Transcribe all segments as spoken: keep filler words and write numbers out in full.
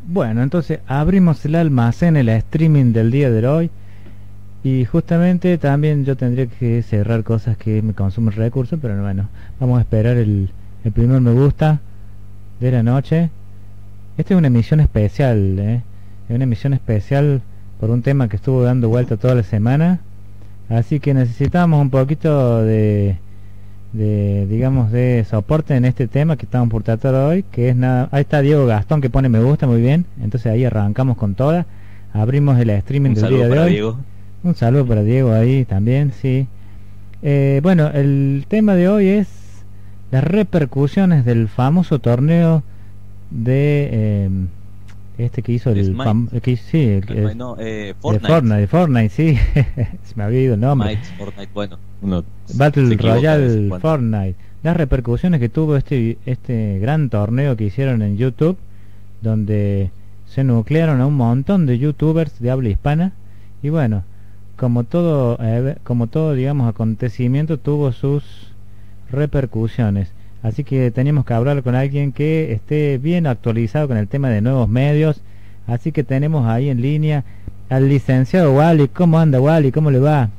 Bueno, entonces abrimos el almacén, el streaming del día de hoy. Y justamente también yo tendría que cerrar cosas que me consumen recursos, pero bueno, vamos a esperar el, el primer me gusta de la noche. Esta es una emisión especial, ¿eh? Es una emisión especial por un tema que estuvo dando vuelta toda la semana. Así que necesitamos un poquito de, de digamos, de soporte en este tema que estamos por tratar hoy, que es nada. Ahí está Diego Gastón que pone me gusta, muy bien. Entonces ahí arrancamos con toda. Abrimos el streaming Un del saludo día de para hoy. Diego. Un saludo para Diego ahí también, sí. Eh, bueno, el tema de hoy es las repercusiones del famoso torneo de eh, este que hizo el Smite. fam que, sí, el, Eh, el- bueno, eh, de Fortnite. Fortnite, de Fortnite, sí. Se me había ido el nombre. Smite, Fortnite, bueno, uno se Battle equivoca de vez en Royale cuando. Fortnite. Las repercusiones que tuvo este este gran torneo que hicieron en YouTube, donde se nuclearon a un montón de youtubers de habla hispana. Y bueno, como todo eh, como todo digamos acontecimiento tuvo sus repercusiones, así que teníamos que hablar con alguien que esté bien actualizado con el tema de nuevos medios. Así que tenemos ahí en línea al licenciado Wally. ¿Cómo anda, Wally? ¿Cómo le va?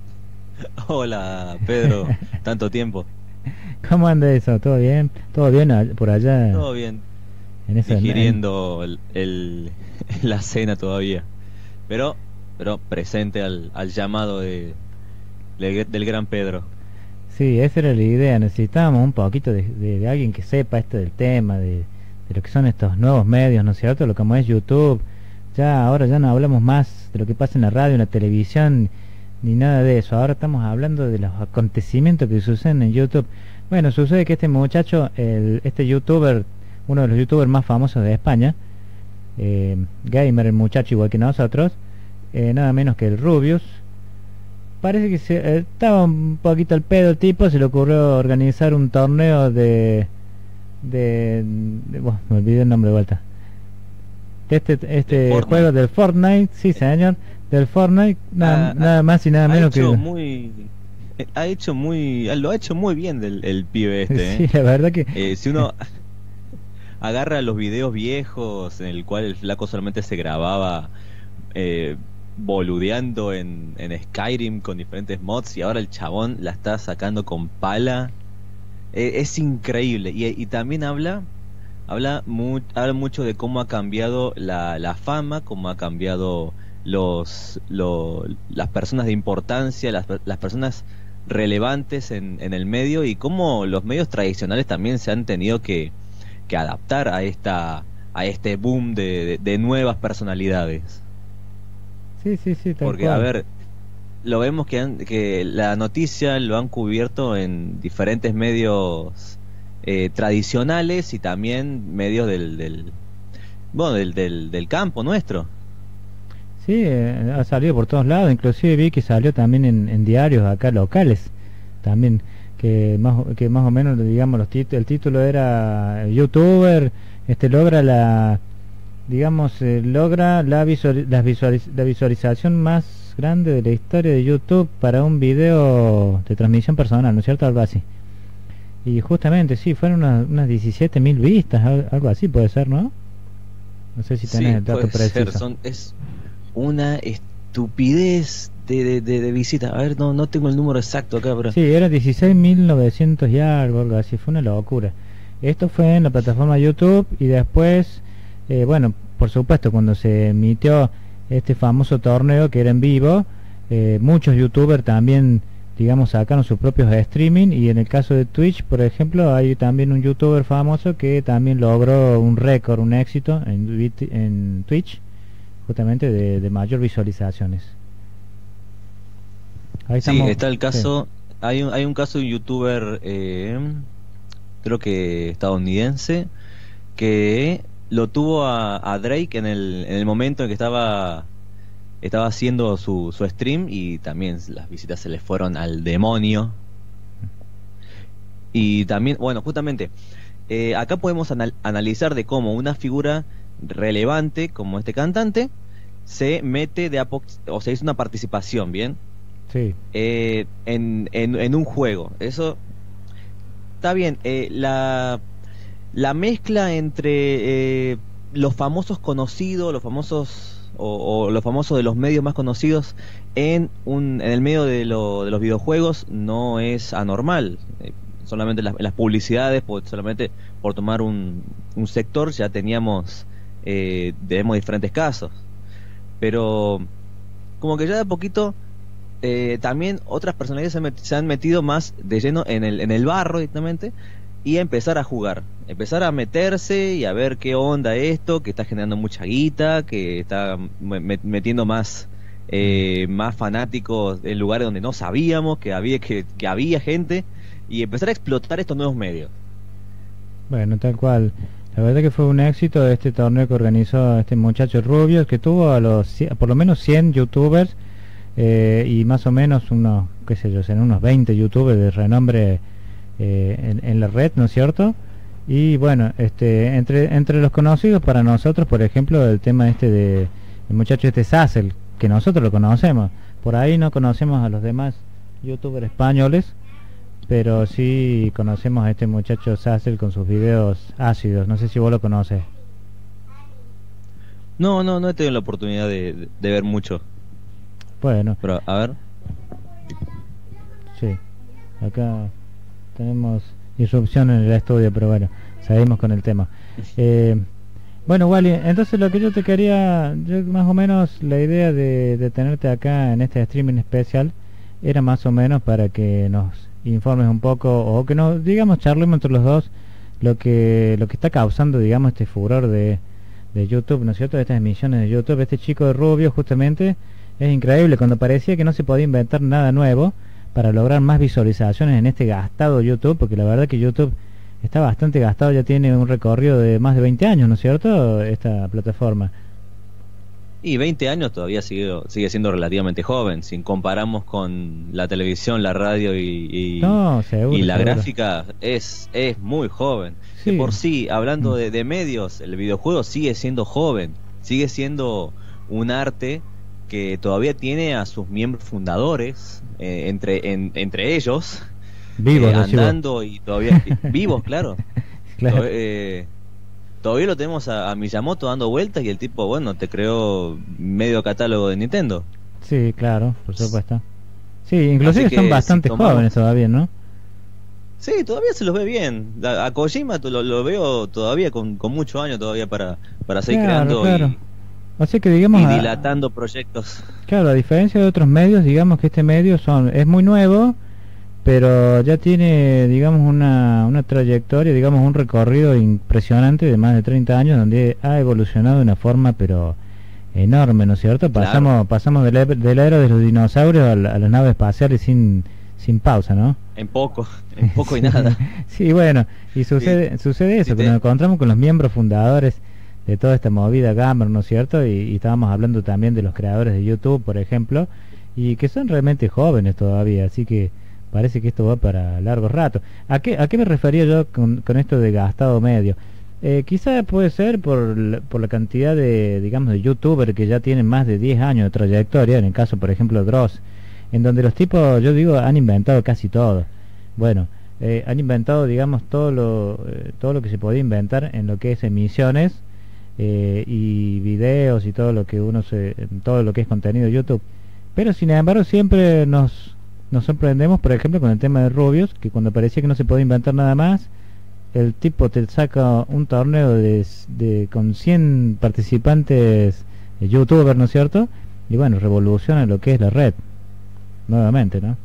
Hola, Pedro, tanto tiempo. ¿Cómo anda eso? ¿Todo bien? ¿Todo bien a- por allá Todo bien, en esa en- digiriendo el, el- la cena todavía. Pero, pero presente al, al llamado de, de- del gran Pedro. Sí, esa era la idea. Necesitábamos un poquito de, de- de alguien que sepa esto del tema, de, de lo que son estos nuevos medios, ¿no es cierto? Lo como es YouTube. Ya ahora ya no hablamos más de lo que pasa en la radio, en la televisión, ni nada de eso. Ahora estamos hablando de los acontecimientos que suceden en YouTube. Bueno, sucede que este muchacho, el, este youtuber, uno de los youtubers más famosos de España, eh, gamer, el muchacho igual que nosotros, eh, nada menos que el Rubius. Parece que se, eh, estaba un poquito al pedo el tipo, se le ocurrió organizar un torneo de... de, de- bueno, me olvidé el nombre de vuelta. De este, De este Fortnite. juego del Fortnite, sí señor, del Fortnite, nada, Ha, ha- nada más y nada ha menos que... hecho muy, eh, ha hecho muy, lo ha hecho muy bien el, el pibe este, Sí, ¿eh? la verdad que... Eh, si uno agarra los videos viejos en el cual el flaco solamente se grababa eh, boludeando en, en Skyrim con diferentes mods y ahora el chabón la está sacando con pala. Eh, es increíble y, y también habla habla, mu- habla mucho de cómo ha cambiado la, la fama, cómo ha cambiado los, lo- las personas de importancia, las, per- las personas relevantes en, en el medio y cómo los medios tradicionales también se han tenido que, que adaptar a esta a este boom de, de de nuevas personalidades. Sí, sí, sí, tal Porque, a cual. ver, lo vemos que, han- que la noticia lo han cubierto en diferentes medios eh, tradicionales y también medios del, del bueno, del, del, del campo nuestro. Sí, eh, ha salido por todos lados, inclusive vi que salió también en, en diarios acá locales, también, que más, o- que más o menos, digamos, los tit- el título era youtuber, este logra la, digamos, eh, logra la, visuali- la, visualiz- la visualización más grande de la historia de YouTube para un video de transmisión personal, ¿no es cierto? Algo así. Y justamente, sí, fueron unas, unas diecisiete mil vistas, al- algo así puede ser, ¿no? No sé si tenés Sí, el dato puede ser, preciso. son, es una estupidez de, de, de, de visitas. A ver, no, no tengo el número exacto acá, pero Sí, era dieciséis mil novecientos y algo, algo así, fue una locura. Esto fue en la plataforma YouTube y después, eh, bueno, por supuesto, cuando se emitió este famoso torneo que era en vivo, eh, muchos youtubers también, digamos, sacaron sus propios streaming. Y en el caso de Twitch, por ejemplo, hay también un youtuber famoso que también logró un récord, un éxito en, Vit- en Twitch, justamente de, de mayor visualizaciones. Ahí sí, estamos, está el sí, caso, hay un, hay un caso de un youtuber, eh, creo que estadounidense, que lo tuvo a, a Drake en el, en el momento en que estaba estaba haciendo su, su stream y también las visitas se le fueron al demonio. Y también, bueno, justamente, eh, acá podemos anal- analizar de cómo una figura relevante como este cantante se mete de a po- o sea, hizo una participación, ¿bien? sí. Eh, en, en, en un juego. Eso está bien. Eh, la, la mezcla entre eh, los famosos conocidos, los famosos o, o los famosos de los medios más conocidos en un en el medio de, lo, de los videojuegos no es anormal. Eh, solamente las, las publicidades, por, solamente por tomar un, un sector ya teníamos eh, tenemos diferentes casos, pero como que ya de a poquito eh, también otras personalidades se, met, se han metido más de lleno en el en el barro directamente y a empezar a jugar, empezar a meterse y a ver qué onda esto, que está generando mucha guita, que está me, metiendo más eh, más fanáticos en lugares donde no sabíamos que había que, que había gente, y empezar a explotar estos nuevos medios. Bueno, tal cual. La verdad que fue un éxito este torneo que organizó este muchacho Rubio, que tuvo a los por lo menos cien youtubers eh, y más o menos unos, qué sé yo, en unos veinte youtubers de renombre eh, en, en la red, ¿no es cierto? Y bueno, este entre entre los conocidos para nosotros, por ejemplo, el tema este de el muchacho este Sassel, que nosotros lo conocemos. Por ahí no conocemos a los demás youtubers españoles, pero sí conocemos a este muchacho Sassel con sus videos ácidos. No sé si vos lo conoces. No, no, no he tenido la oportunidad de, de ver mucho. Bueno. Pero, a ver. Sí. Acá tenemos irrupción en el estudio, pero bueno, seguimos con el tema. Eh, bueno, Wally, entonces lo que yo te quería, yo más o menos la idea de, de tenerte acá en este streaming especial era más o menos para que nos informes un poco, o que nos, digamos, charlemos entre los dos lo que lo que está causando, digamos, este furor de, de YouTube, ¿no es cierto? De estas emisiones de YouTube. Este chico de Rubio, justamente, es increíble, cuando parecía que no se podía inventar nada nuevo para lograr más visualizaciones en este gastado YouTube, porque la verdad que YouTube está bastante gastado, ya tiene un recorrido de más de veinte años, ¿no es cierto? Esta plataforma. Y veinte años todavía sigue, sigue siendo relativamente joven, si comparamos con la televisión, la radio y, y, no, seguro, y la seguro. gráfica, es, es muy joven. Sí. De por sí, hablando de, de medios, el videojuego sigue siendo joven, sigue siendo un arte que todavía tiene a sus miembros fundadores, eh, entre, en, entre ellos, vivos, eh, andando y todavía vivos, claro. Claro. To- eh, Todavía lo tenemos a, a Miyamoto dando vueltas y el tipo, bueno, te creó medio catálogo de Nintendo. Sí, claro, por supuesto. Sí, inclusive Así que son bastante si tomamos- jóvenes todavía, ¿no? Sí, todavía se los ve bien. A, a Kojima lo, lo veo todavía con, con muchos años todavía para, para seguir Claro, creando claro. y, O sea que digamos, y a- dilatando proyectos. claro, a diferencia de otros medios, digamos que este medio son es muy nuevo, pero ya tiene, digamos, una, una trayectoria, digamos, un recorrido impresionante de más de treinta años, donde ha evolucionado de una forma, pero enorme, ¿no es cierto? Claro. Pasamos pasamos de la, de la era de los dinosaurios a, la- a las naves espaciales sin sin pausa, ¿no? En poco, en poco y nada. Sí, bueno, y sucede sucede eso, Sí, que te- nos encontramos con los miembros fundadores de toda esta movida gamer, ¿no es cierto? Y, y estábamos hablando también de los creadores de YouTube, por ejemplo, y que son realmente jóvenes todavía, así que parece que esto va para largo rato. ¿A qué, a qué me refería yo con, con esto de gastado medio? Eh, quizá puede ser por, la- por la cantidad de, digamos, de youtubers que ya tienen más de diez años de trayectoria, en el caso, por ejemplo, de Dross, en donde los tipos, yo digo, han inventado casi todo. Bueno, eh, han inventado, digamos, todo lo, eh, todo lo que se podía inventar en lo que es emisiones eh, y videos y todo lo que uno se, todo lo que es contenido de YouTube. Pero sin embargo siempre nos nos sorprendemos, por ejemplo, con el tema de Rubios, que cuando parecía que no se podía inventar nada más, el tipo te saca un torneo de, de con cien participantes eh, youtubers, ¿no es cierto? Y bueno, revoluciona lo que es la red nuevamente, ¿no?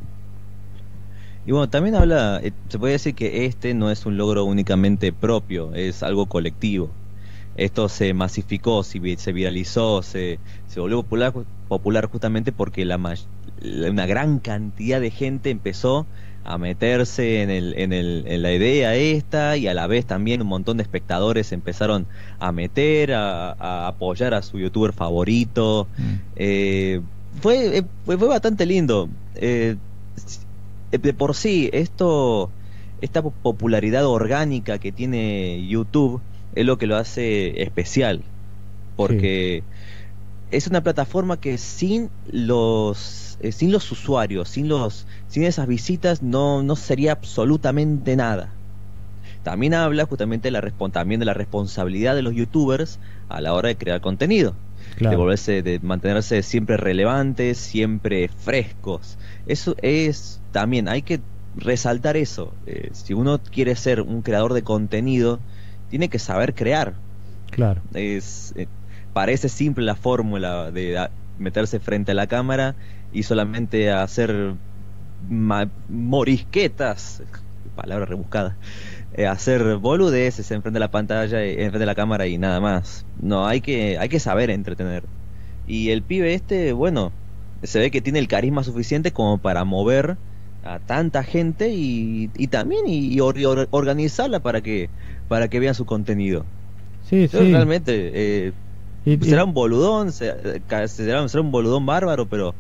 Y bueno, también habla, eh, se puede decir que este no es un logro únicamente propio, es algo colectivo. Esto se masificó, se, vi- se viralizó, se, se volvió popular, popular justamente porque la, may- la- una gran cantidad de gente empezó a meterse en, el, en, el, en la idea esta, y a la vez también un montón de espectadores se empezaron a meter, a, a apoyar a su youtuber favorito. Mm. Eh, fue, eh, fue, fue bastante lindo. Eh, de por sí, esto, esta popularidad orgánica que tiene YouTube es lo que lo hace especial, porque es una plataforma que sin los eh, sin los usuarios, sin los sin esas visitas no no sería absolutamente nada. también habla justamente de la, respon- también de la responsabilidad de los youtubers a la hora de crear contenido. Claro. De volverse, de mantenerse siempre relevantes, siempre frescos. Eso es, también hay que resaltar eso. Eh, si uno quiere ser un creador de contenido, tiene que saber crear. Claro. Es, eh, parece simple la fórmula de a, meterse frente a la cámara y solamente hacer ma- morisquetas, palabra rebuscada, eh, hacer boludeces enfrente de la pantalla, enfrente de la cámara y nada más. No, hay que, hay que saber entretener. Y el pibe este, bueno, se ve que tiene el carisma suficiente como para mover a tanta gente y, y también y, y or, or, organizarla para que para que vean su contenido. Sí, Yo sí. realmente eh, y, será y... un boludón, será, será, será un boludón bárbaro, pero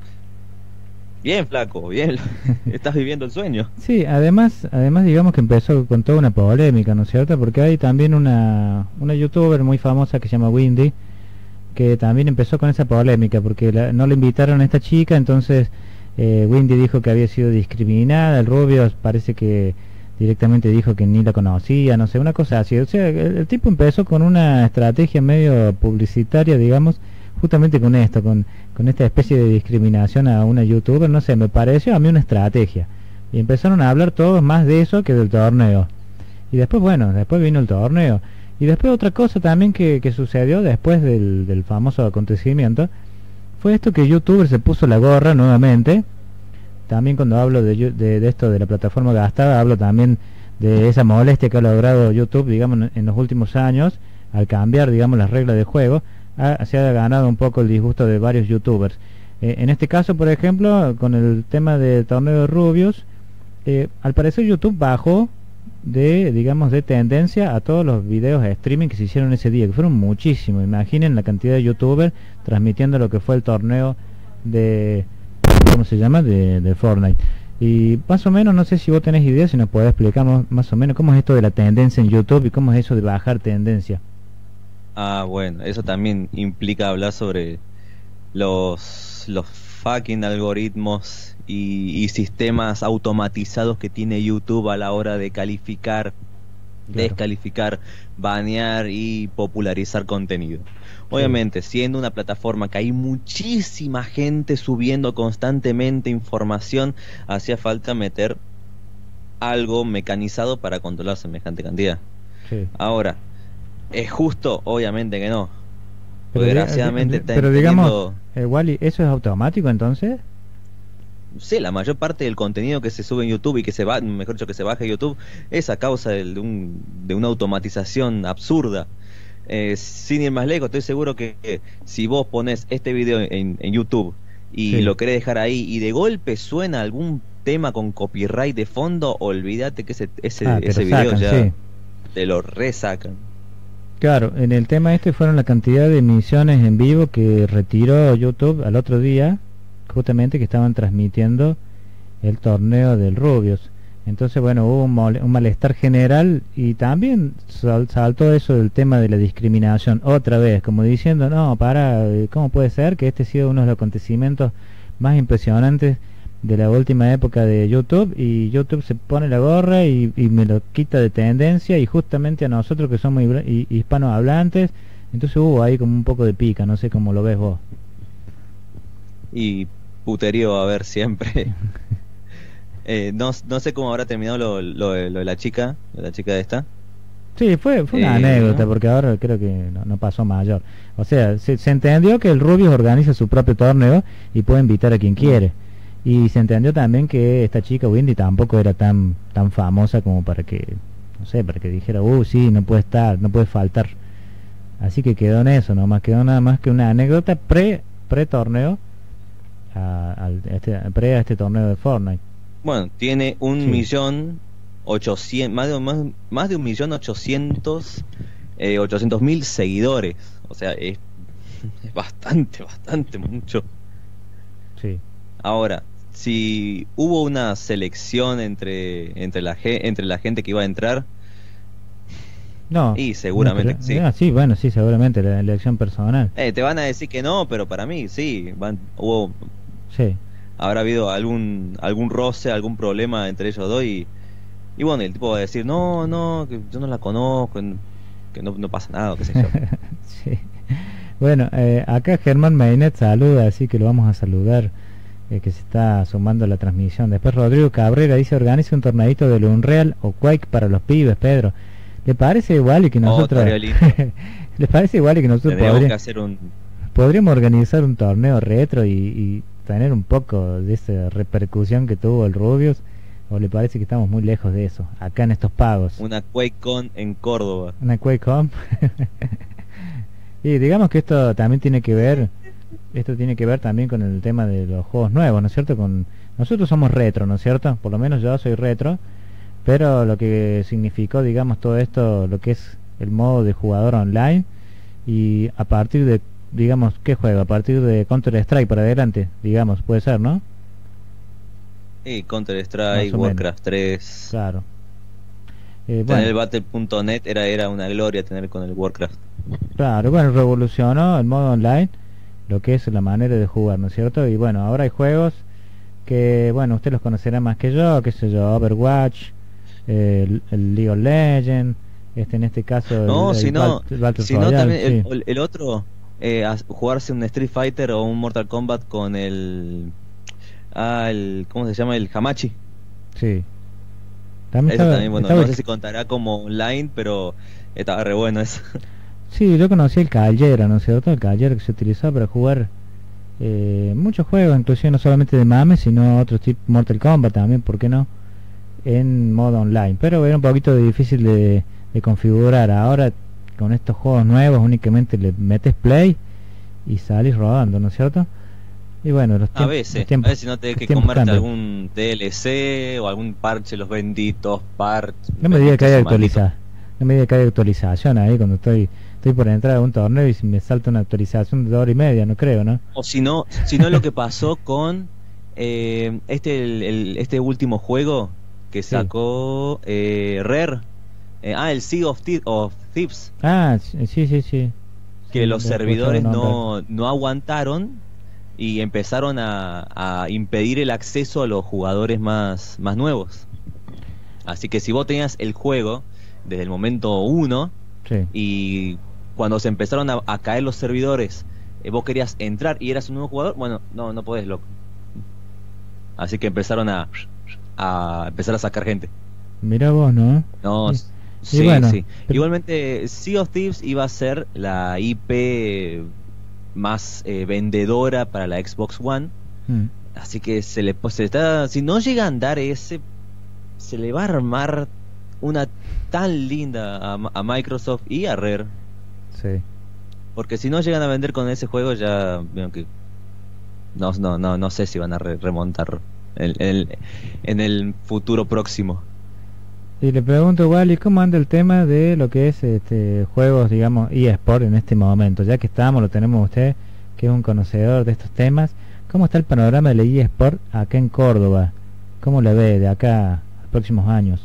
bien, flaco, bien, estás viviendo el sueño. Sí, además, además digamos que empezó con toda una polémica, ¿no es cierto? Porque hay también una, una youtuber muy famosa que se llama Windy, que también empezó con esa polémica, porque la, no le invitaron a esta chica, entonces eh, Windy dijo que había sido discriminada, el Rubio parece que directamente dijo que ni la conocía, no sé, una cosa así. O sea, el, el tipo empezó con una estrategia medio publicitaria, digamos, justamente con esto, con, con esta especie de discriminación a una youtuber, no sé, me pareció a mí una estrategia. Y empezaron a hablar todos más de eso que del torneo. Y después, bueno, después vino el torneo. Y después otra cosa también que, que sucedió después del, del famoso acontecimiento, fue esto que youtuber se puso la gorra nuevamente. También cuando hablo de, de, de esto de la plataforma gastada, hablo también de esa molestia que ha logrado YouTube, digamos, en los últimos años, al cambiar, digamos, las reglas de juego. Ha, se ha ganado un poco el disgusto de varios youtubers. Eh, en este caso, por ejemplo, con el tema del torneo de rubios, eh, al parecer YouTube bajó de, digamos, de tendencia a todos los videos de streaming que se hicieron ese día, que fueron muchísimos. Imaginen la cantidad de youtubers transmitiendo lo que fue el torneo de, ¿cómo se llama? De, de Fortnite. Y más o menos, no sé si vos tenés idea, si nos podés explicar más o menos cómo es esto de la tendencia en YouTube y cómo es eso de bajar tendencia. Ah, bueno, eso también implica hablar sobre los, los fucking algoritmos y, y sistemas automatizados que tiene YouTube a la hora de calificar, claro, descalificar, banear y popularizar contenido. Obviamente, sí, siendo una plataforma que hay muchísima gente subiendo constantemente información, hacía falta meter algo mecanizado para controlar semejante cantidad. Sí. Ahora, ¿es justo? Obviamente que no. Pero desgraciadamente está Pero digamos, eh, Wally, ¿eso es automático entonces? Sí, la mayor parte del contenido que se sube en YouTube y que se va, mejor dicho, que se baja en YouTube, es a causa de, de, un, de una automatización absurda. Eh, sin ir más lejos, estoy seguro que eh, si vos pones este video en, en YouTube y sí, lo querés dejar ahí y de golpe suena algún tema con copyright de fondo, olvídate que ese, ese, ah, ese video sacan, ya sí, te lo resacan. Claro, en el tema este fueron la cantidad de emisiones en vivo que retiró YouTube al otro día, justamente que estaban transmitiendo el torneo del Rubios. Entonces, bueno, hubo un, un malestar general y también sal, saltó eso del tema de la discriminación otra vez, como diciendo, no, para, ¿cómo puede ser que este ha sido uno de los acontecimientos más impresionantes de la última época de YouTube? Y YouTube se pone la gorra y, y me lo quita de tendencia, y justamente a nosotros que somos hispanohablantes, entonces hubo ahí como un poco de pica, no sé cómo lo ves vos. Y puterío a ver siempre. eh, no, no sé cómo habrá terminado lo, lo, lo de la chica, la chica de esta. Sí, fue, fue una eh, anécdota, porque ahora creo que no, no pasó mayor. O sea, se, se entendió que el Rubius organiza su propio torneo y puede invitar a quien quiere. Y se entendió también que esta chica Windy tampoco era tan tan famosa como para que, no sé, para que dijera, uh, sí, no puede estar, no puede faltar. Así que quedó en eso, nomás quedó nada más que una anécdota pre pre torneo, a, a, este, pre a este torneo de Fortnite. Bueno, tiene un sí. millón ochocientos, más de, más, más de un millón ochocientos, eh, ochocientos mil seguidores. O sea, es, es bastante, bastante mucho. Sí. Ahora, si hubo una selección entre entre la entre la gente que iba a entrar, no, y seguramente no, pero, sí. Ah, sí, bueno, sí, seguramente la elección personal. Eh, te van a decir que no, pero para mí sí, van, hubo, sí, habrá habido algún algún roce, algún problema entre ellos dos y Y bueno, el tipo va a decir, no, no, que yo no la conozco, que no, no pasa nada, qué sé yo. Sí. Bueno, eh, acá Germán Mainet saluda, así que lo vamos a saludar, eh, que se está sumando a la transmisión. Después Rodrigo Cabrera dice, organiza un torneito del Unreal o Quake para los pibes, Pedro. ¿Le parece igual y que nosotros... Oh, ¿Les parece igual y que nosotros Tendríamos podría... que hacer un... podríamos organizar un torneo retro y, y tener un poco de esa repercusión que tuvo el Rubius? ¿O le parece que estamos muy lejos de eso, acá en estos pagos? Una QuakeCon en Córdoba. Una QuakeCon. Y digamos que esto también tiene que ver, esto tiene que ver también con el tema de los juegos nuevos, ¿no es cierto? Con nosotros somos retro, ¿no es cierto? Por lo menos yo soy retro, pero lo que significó, digamos, todo esto, lo que es el modo de jugador online, y a partir de, digamos, ¿qué juego? A partir de Counter Strike para adelante, digamos, puede ser, ¿no? Sí, Counter Strike, Warcraft tres. Claro. Eh, tener bueno. el Battle punto net era, era una gloria tener con el Warcraft. Claro, bueno, revolucionó el modo online, lo que es la manera de jugar, ¿no es cierto? Y bueno, ahora hay juegos que, bueno, usted los conocerá más que yo, qué sé yo, Overwatch, eh, el, el League of Legends, este en este caso no, el, si el no, Battle si Royale, no también sí. el, el otro, eh, a, jugarse un Street Fighter o un Mortal Kombat con el, ah, el ¿cómo se llama? El Hamachi. Sí. También eso estaba, también, bueno, estaba no sé si contará como online, pero estaba re bueno eso. Sí, yo conocí el Callera, ¿no es cierto? El Callera que se utilizaba para jugar eh, muchos juegos, inclusive no solamente de mames, sino otros tipos, Mortal Kombat también, ¿por qué no? En modo online, pero era un poquito difícil de, de configurar. Ahora con estos juegos nuevos únicamente le metes play y salís rodando, ¿no es cierto? Y bueno, los a veces, los tiempos, a veces si no tenés que comprarte algún D L C o algún parche, los benditos parches. No me diga que hay actualización, no me diga que hay actualización ahí cuando estoy estoy por entrar a un torneo y me salta una actualización de dos horas y media, no creo, ¿no? O si no, si no lo que pasó con eh, este el, el, este último juego que sacó sí. eh, Rare, eh, ah, el Sea of, of Thieves. Ah, sí, sí, sí. Que sí, los servidores no, no aguantaron y empezaron a, a impedir el acceso a los jugadores más, más nuevos. Así que si vos tenías el juego desde el momento uno sí. y cuando se empezaron a, a caer los servidores, eh, vos querías entrar y eras un nuevo jugador, bueno, no, no podés, loco. Así que empezaron a, a empezar a sacar gente. Mira vos, ¿no? No, sí, sí, bueno, sí. Pero... Igualmente, Sea of Thieves iba a ser la I P más eh, vendedora para la Xbox One. Mm. Así que se le, se le está, si no llega a andar ese, se le va a armar una tan linda a, a Microsoft y a Rare. Sí. Porque si no llegan a vender con ese juego ya veo que no no no no sé si van a re remontar el, el, en el futuro próximo. Y le pregunto, Wally, ¿cómo anda el tema de lo que es este juegos, digamos, eSport en este momento? Ya que estamos, lo tenemos usted, que es un conocedor de estos temas. ¿Cómo está el panorama de la eSport acá en Córdoba? ¿Cómo la ve de acá a los próximos años?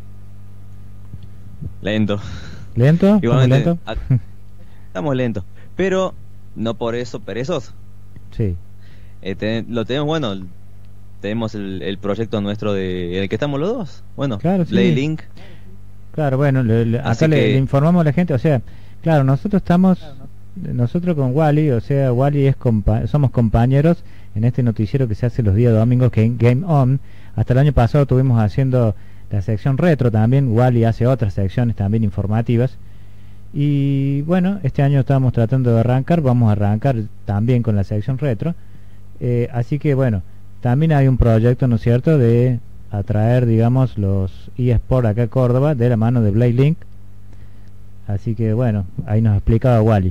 Lento. ¿Lento? Igualmente, lento? A, estamos lentos, pero no por eso perezosos. Sí. Eh, ten, lo tenemos, bueno, tenemos el, el proyecto nuestro de en el que estamos los dos. Bueno, claro, sí. Playlink. Claro, bueno, le, le, acá le, le informamos a la gente, o sea, claro, nosotros estamos, nosotros con Wally, o sea, Wally es compa somos compañeros en este noticiero que se hace los días domingos, que es Game On. Hasta el año pasado estuvimos haciendo la sección retro también, Wally hace otras secciones también informativas. Y bueno, este año estamos tratando de arrancar, vamos a arrancar también con la sección retro. Eh, así que bueno, también hay un proyecto, ¿no es cierto?, de atraer, digamos, los eSport acá a Córdoba de la mano de Playlink. Así que bueno, ahí nos explicaba Wally.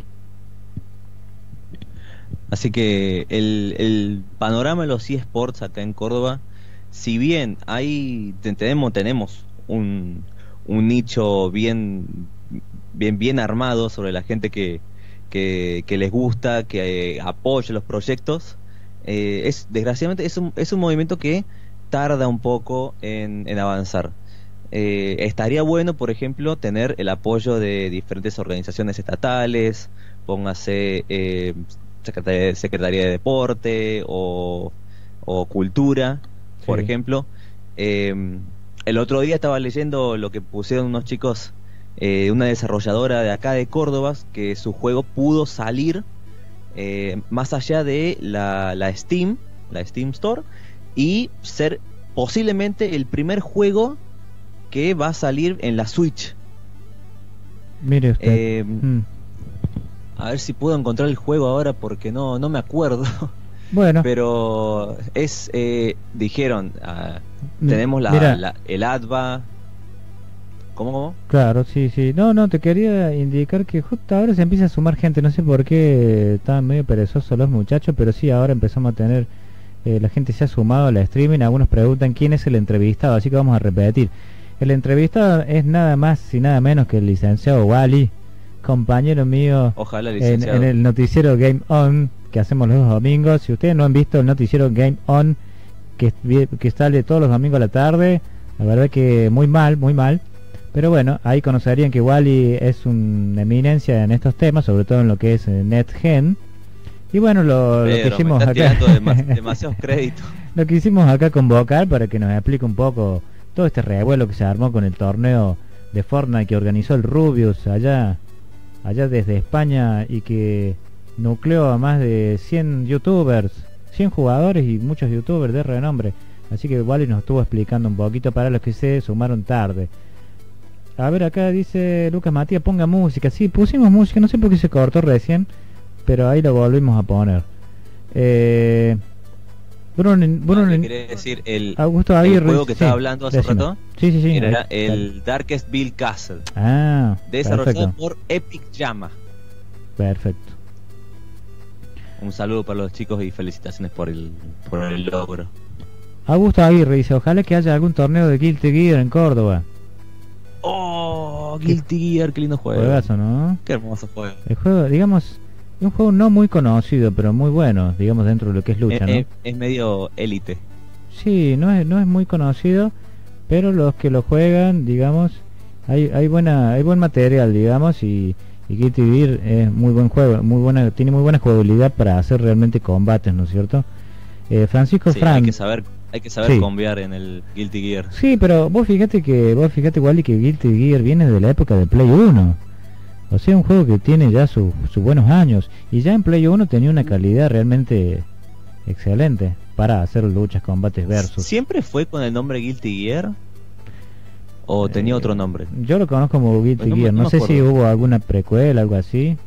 Así que el, el panorama de los eSports acá en Córdoba, si bien hay tenemos tenemos un, un nicho bien bien bien armado sobre la gente que que, que les gusta, que eh, apoya los proyectos, eh, es desgraciadamente es un, es un movimiento que tarda un poco en, en avanzar. Eh, estaría bueno, por ejemplo, tener el apoyo de diferentes organizaciones estatales, póngase eh, Secretaría, Secretaría de Deporte o, o Cultura, por sí. ejemplo, eh, el otro día estaba leyendo lo que pusieron unos chicos, eh, una desarrolladora de acá de Córdoba, que su juego pudo salir eh, más allá de la, la Steam, la Steam Store, y ser posiblemente el primer juego que va a salir en la Switch. Mire usted. Eh, mm. A ver si puedo encontrar el juego ahora porque no, no me acuerdo. Bueno, Pero es, eh, dijeron, ah, tenemos la, mira, la- el ADVA. ¿Cómo, cómo? claro, sí, sí. No, no, te quería indicar que justo ahora se empieza a sumar gente. No sé por qué estaban medio perezosos los muchachos, pero sí, ahora empezamos a tener... eh, la gente se ha sumado al streaming. Algunos preguntan quién es el entrevistado, así que vamos a repetir. El entrevistado es nada más y nada menos que el licenciado Wally, compañero mío Ojalá, en, licenciado. en el noticiero Game On que hacemos los domingos. Si ustedes no han visto el noticiero Game On que, que sale todos los domingos a la tarde, la verdad que muy mal, muy mal. Pero bueno, ahí conocerían que Wally es una eminencia en estos temas, sobre todo en lo que es eh, NetGen. Y bueno, lo, lo que Pero me hicimos estás acá tirando dema- demasiados créditos. lo que hicimos acá convocar para que nos explique un poco todo este revuelo que se armó con el torneo de Fortnite que organizó el Rubius allá allá desde España y que nucleó a más de cien youtubers, cien jugadores y muchos youtubers de renombre. Así que Wally nos estuvo explicando un poquito para los que se sumaron tarde. A ver, acá dice Lucas Matías, ponga música. Sí, pusimos música, no sé por qué se cortó recién, pero ahí lo volvimos a poner. Eh, Bruno, Bruno, Ah, ¿qué quería decir? El, Augusto el Aguirre, juego que sí, estaba hablando hace un decime. rato Sí, sí, sí. era ahí, el Darkest Bill Castle, Ah, desarrollado perfecto, por Epic Llama. perfecto. Un saludo para los chicos y felicitaciones por el, por el logro. Augusto Aguirre dice, ojalá que haya algún torneo de Guilty Gear en Córdoba. Oh, Guilty Gear, qué lindo juego. Juegazo, ¿no? Qué hermoso juego. El juego, digamos, es un juego no muy conocido, pero muy bueno, digamos, dentro de lo que es lucha, Es, ¿no? es- es medio élite. Sí, no es, no es muy conocido, pero los que lo juegan, digamos, hay, hay buena, hay buen material, digamos, y, y Guilty Gear es muy buen juego, muy buena, tiene muy buena jugabilidad para hacer realmente combates, ¿no es cierto? Eh, Francisco Sí, Frank, hay que saber, hay que saber Sí. combiar en el Guilty Gear. sí, pero vos fíjate que, vos fíjate igual y que Guilty Gear viene de la época de Play uno. O sea, un juego que tiene ya su- sus buenos años. Y ya en Play uno tenía una calidad realmente excelente para hacer luchas, combates versus. ¿Siempre fue con el nombre Guilty Gear? ¿O tenía Eh, otro nombre? Yo lo conozco como Guilty No me- Gear. no No me sé si acuerdo. hubo alguna precuela, algo así.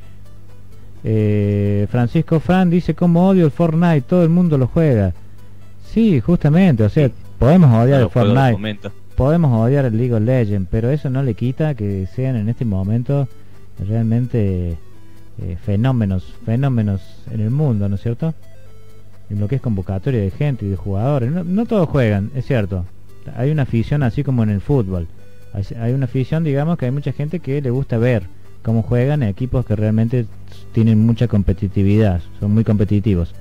Eh, Francisco Fran dice, como odio el Fortnite, todo el mundo lo juega. Sí, justamente, o sea, Sí. podemos odiar No, el juego del Fortnite, momento. podemos odiar el League of Legends, pero eso no le quita que sean en este momento realmente eh, fenómenos, fenómenos en el mundo, ¿no es cierto? En lo que es convocatoria de gente y de jugadores. No, no todos juegan, es cierto. Hay una afición así como en el fútbol. Hay, hay una afición, digamos, que hay mucha gente que le gusta ver cómo juegan equipos que realmente tienen mucha competitividad, son muy competitivos.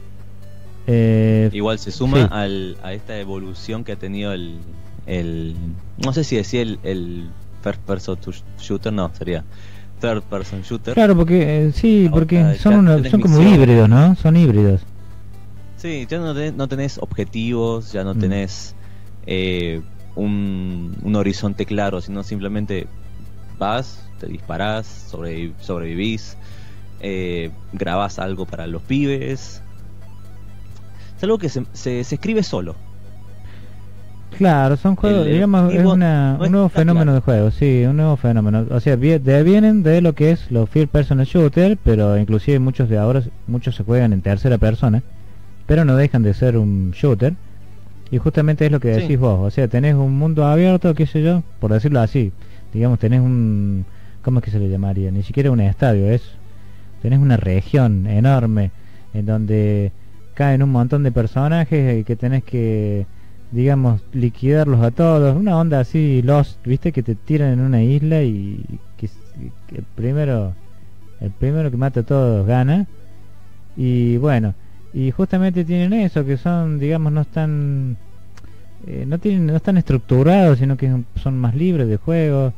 Eh, Igual se suma sí. al, a esta evolución que ha tenido el, el no sé si decía el, el first person to shooter, no, sería third person shooter. Claro, porque eh, sí, Ahora porque ya son, una- tenés son como misiones. híbridos, ¿no? Son híbridos. Sí, ya no tenés, no tenés objetivos, ya no Mm. tenés eh, un, un horizonte claro, sino simplemente vas, te disparás, sobrevi- sobrevivís, eh, grabás algo para los pibes. Es algo que se, se, se escribe solo. Claro, son juegos, El- el digamos, es objetivo una, no un nuevo está fenómeno claro. de juego, sí, un nuevo fenómeno. O sea, vie- de- vienen de lo que es los first person shooter, pero inclusive muchos de ahora, muchos se juegan en tercera persona, pero no dejan de ser un shooter. Y justamente es lo que Sí. decís vos, o sea, tenés un mundo abierto, qué sé yo, por decirlo así. Digamos, tenés un, ¿cómo es que se le llamaría? Ni siquiera un estadio, es, tenés una región enorme en donde caen un montón de personajes y que tenés que, digamos, liquidarlos a todos. Una onda así, Lost, viste, que te tiran en una isla y que, que el primero el primero que mata a todos gana. Y bueno, y justamente tienen eso, que son, digamos, no están eh, no tienen no están estructurados, sino que son más libres de juego.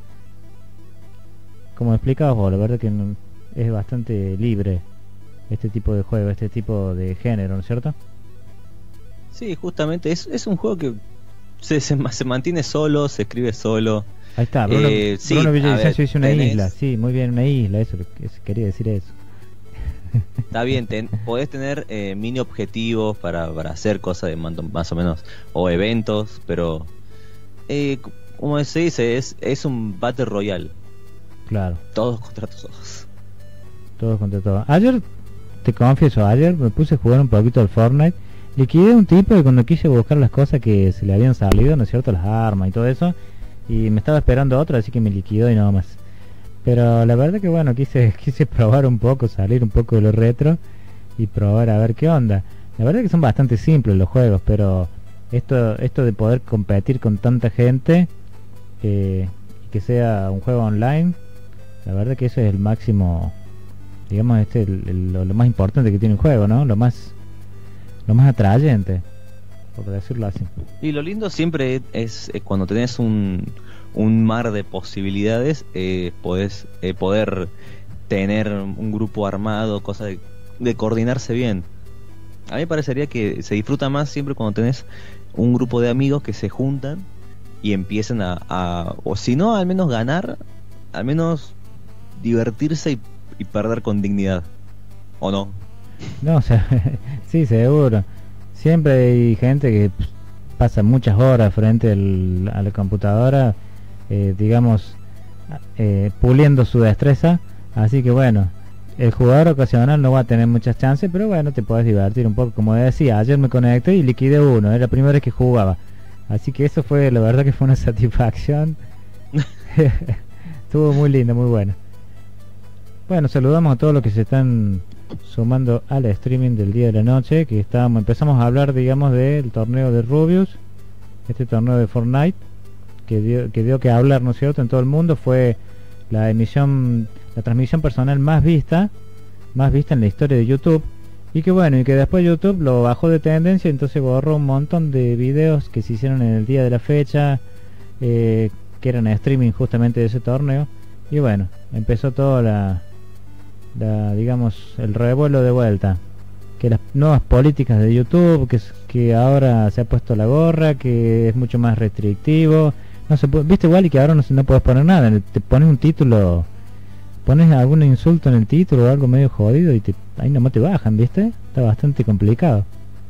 Como explicabas vos, la verdad que no- es bastante libre este tipo de juego, este tipo de género, ¿no es cierto? Sí, justamente es, es un juego que se, se, ma- se mantiene solo, se escribe solo. Ahí está, Bruno, Eh, sí, Bruno a Villavicencio ver, dice una tenés- isla, sí, muy bien, una isla, eso, lo que- eso, quería decir eso. Está bien, ten- podés tener eh, mini objetivos para, para hacer cosas de mando- más o menos, o eventos, pero eh, c- como se dice, es, es un Battle Royale, Claro, todos contra todos. todos contra todos. Ayer, te confieso, ayer me puse a jugar un poquito al Fortnite, liquidé a un tipo y cuando quise buscar las cosas que se le habían salido, ¿no es cierto?, las armas y todo eso, y me estaba esperando otro, así que me liquidó y nada más. Pero la verdad que bueno, quise quise probar un poco, salir un poco de lo retro y probar a ver qué onda. La verdad que son bastante simples los juegos, pero esto esto de poder competir con tanta gente eh, y que sea un juego online, la verdad que eso es el máximo, digamos, este el- el- lo, lo más importante que tiene un juego, ¿no? Lo más lo más atrayente, por decirlo así. Y lo lindo siempre es, eh, cuando tenés un, un mar de posibilidades, eh, podés eh, poder tener un grupo armado, cosa de, de coordinarse bien. A mí me parecería que se disfruta más siempre cuando tenés un grupo de amigos que se juntan y empiezan a, a- o si no, al menos ganar, al menos divertirse y, y perder con dignidad. ¿O no? No, o sea, sí, seguro. Siempre hay gente que pss, pasa muchas horas frente al- a la computadora, eh, digamos, eh, puliendo su destreza. Así que bueno, el jugador ocasional no va a tener muchas chances, pero bueno, te puedes divertir un poco. Como decía, ayer me conecté y liquidé uno, era la primera vez que jugaba. Así que eso fue, la verdad que fue una satisfacción. Estuvo muy lindo, muy bueno. Bueno, saludamos a todos los que se están sumando al streaming del día de la noche, que estábamos, empezamos a hablar, digamos, del torneo de Rubius, este torneo de Fortnite, que dio que, dio que hablar, ¿no es cierto?, en todo el mundo. Fue la emisión, la transmisión personal más vista, más vista en la historia de YouTube, y que bueno, y que después YouTube lo bajó de tendencia, entonces borró un montón de videos que se hicieron en el día de la fecha, eh, que eran streaming justamente de ese torneo, y bueno, empezó toda la la, digamos, el revuelo de vuelta, que las nuevas políticas de YouTube, que es- que ahora se ha puesto la gorra, que es mucho más restrictivo, no se puede, viste, igual, y que ahora no se no puedes poner nada, te pones un título, pones algún insulto en el título o algo medio jodido y te, ahí nomás te bajan, viste, está bastante complicado.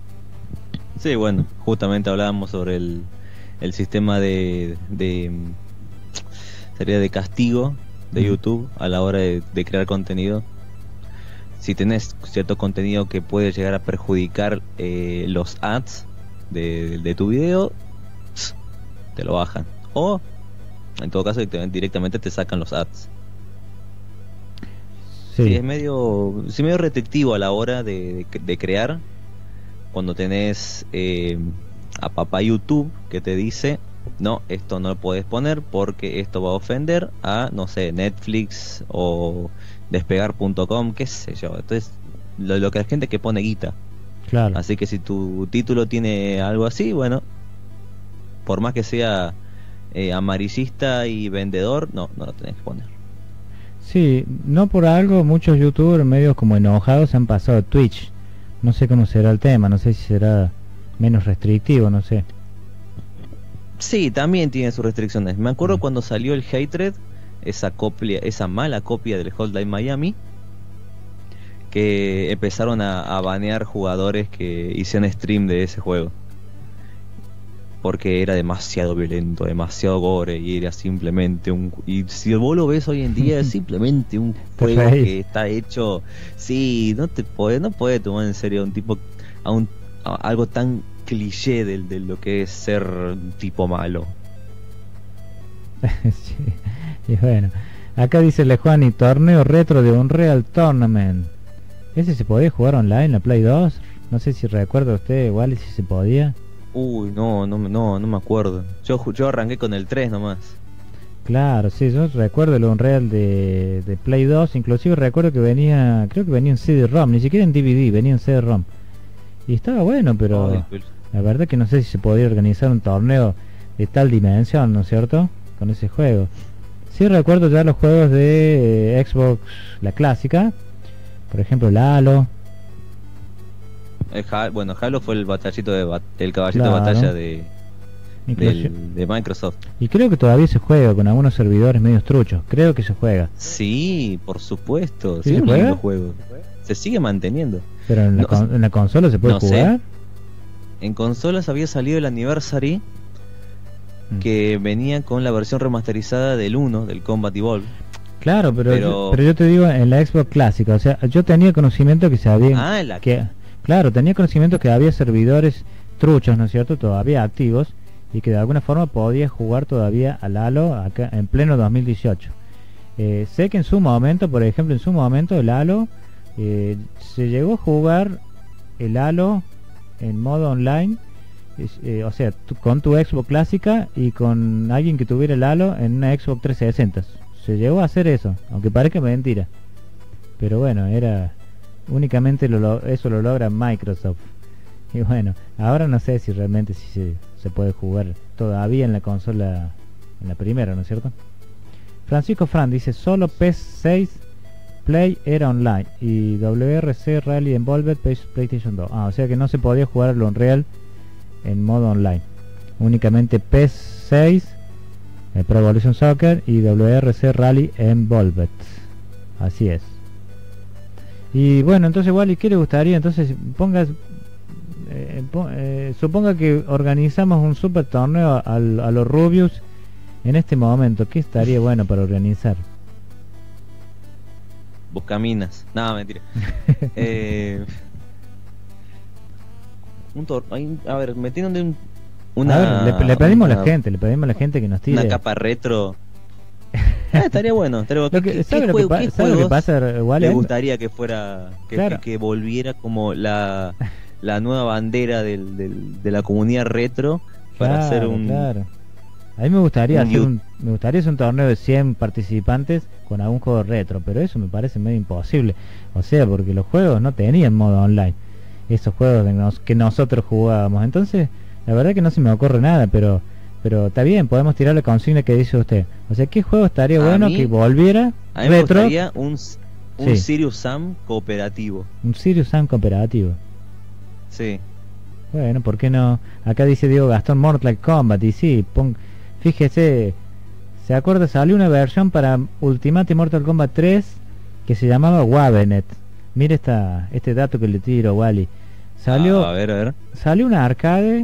Sí, bueno, justamente hablábamos sobre el, el sistema de, de mm, sería de castigo de Ujú. YouTube a la hora de, de crear contenido. Si tenés cierto contenido que puede llegar a perjudicar eh, los ads de, de tu video, tss, te lo bajan. O, en todo caso, te- directamente te sacan los ads. Sí, Sí, es medio, sí, medio restrictivo a la hora de, de- de crear. Cuando tenés eh, a papá YouTube que te dice, no, esto no lo puedes poner porque esto va a ofender a, no sé, Netflix o despegar punto com, qué sé yo. Entonces, lo, lo que la gente que pone guita. claro. Así que si tu título tiene algo así, bueno, por más que sea eh, amarillista y vendedor, no, no lo tenés que poner. Sí, no por algo muchos youtubers medios como enojados se han pasado a Twitch. No sé cómo será el tema, no sé si será menos restrictivo, no sé. Sí, también tiene sus restricciones. Me acuerdo Mm. cuando salió el Hatred, esa copia, esa mala copia del Hotline Miami, que empezaron a, a banear jugadores que hicieron stream de ese juego. Porque era demasiado violento, demasiado gore, y era simplemente un... Y si vos lo ves hoy en día, es simplemente un Te juego reís. que está hecho... Sí, no te puede, no puede tomar en serio a un tipo... A un, a algo tan cliché de, de lo que es ser un tipo malo. Sí, y bueno, acá dice Juan y torneo retro de Unreal Tournament. Ese se podía jugar online en la Play dos. No sé si recuerda usted igual si se podía. Uy, no, no, no, no me acuerdo. Yo, ju- yo arranqué con el tres nomás. Claro, sí, yo recuerdo el Unreal de, de Play dos. Inclusive recuerdo que venía, creo que venía en C D-ROM, ni siquiera en D V D, venía en C D-ROM. Y estaba bueno, pero Ay, pero- la verdad que no sé si se podía organizar un torneo de tal dimensión, ¿no es cierto?, con ese juego. Sí recuerdo ya los juegos de eh, Xbox, la clásica, por ejemplo el Halo. el Ha- bueno, Halo fue el batallito de bat- el caballito Claro. de batalla de, del, de Microsoft. Y creo que todavía se juega con algunos servidores medios truchos. Creo que se juega. Sí, por supuesto. ¿Sí sí, se un juega? lindo juego. Se sigue manteniendo. Pero en la, No, con, en la consola se puede no sé. jugar. En consolas había salido el Anniversary, Mm. que venía con la versión remasterizada del uno, del Combat Evolved. Claro, pero, Pero- Yo, pero yo te digo en la Xbox clásica. O sea, yo tenía conocimiento que se había... Ah, en la que Claro, tenía conocimiento que había servidores truchos, ¿no es cierto? Todavía activos. Y que de alguna forma podía jugar todavía al Halo acá en pleno dos mil dieciocho. Eh, sé que en su momento, por ejemplo, en su momento el Halo... Eh, se llegó a jugar el Halo en modo online, es, eh, o sea, tu, con tu Xbox clásica y con alguien que tuviera el Halo en una Xbox trescientos sesenta. Se llegó a hacer eso, aunque parezca mentira. Pero bueno, era únicamente lo, lo, eso lo logra Microsoft. Y bueno, ahora no sé si realmente si se, se puede jugar todavía en la consola, en la primera, ¿no es cierto? Francisco Fran dice, solo P S seis Play era online y W R C Rally Evolved PlayStation dos. Ah, o sea que no se podía jugar al Unreal en modo online. Únicamente P S seis, eh, Pro Evolution Soccer y W R C Rally Evolved. Así es. Y bueno, entonces Wally, ¿qué le gustaría? Entonces pongas, eh, po- eh, suponga que organizamos un super torneo al, a los Rubius en este momento. ¿Qué estaría bueno para organizar? Buscaminas. Nada, mentira. eh, un tor hay- a ver, metiéndole un, una, A ver, le, le pedimos a una, la gente, le pedimos a la gente que nos tire. una capa retro. Ah, estaría bueno, estaría bueno. Lo ¿Qué, que, qué ¿sabe, lo que, juego- pa- qué sabe lo que juegos pasa, Wally? le gustaría que fuera, que, Claro. que, que volviera como la, la nueva bandera del, del, de la comunidad retro para Claro, hacer un... claro. A mí me gustaría un hacer you- un, me gustaría hacer un torneo de cien participantes con algún juego retro, pero eso me parece medio imposible. O sea, porque los juegos no tenían modo online. Esos juegos de nos- que nosotros jugábamos. Entonces, la verdad que no se me ocurre nada, pero pero está bien, podemos tirar la consigna que dice usted. O sea, ¿qué juego estaría A bueno mí- que volviera A mí me retro? gustaría un, un Sí. Serious Sam cooperativo. Un Serious Sam cooperativo. Sí. Bueno, ¿por qué no? Acá dice Diego Gastón Mortal Kombat. Y sí, pon, fíjese, ¿se acuerda? Salió una versión para Ultimate Mortal Kombat tres que se llamaba Wavenet. Mire esta, este dato que le tiro, Wally. Salió, Ah, a ver, a ver. salió una arcade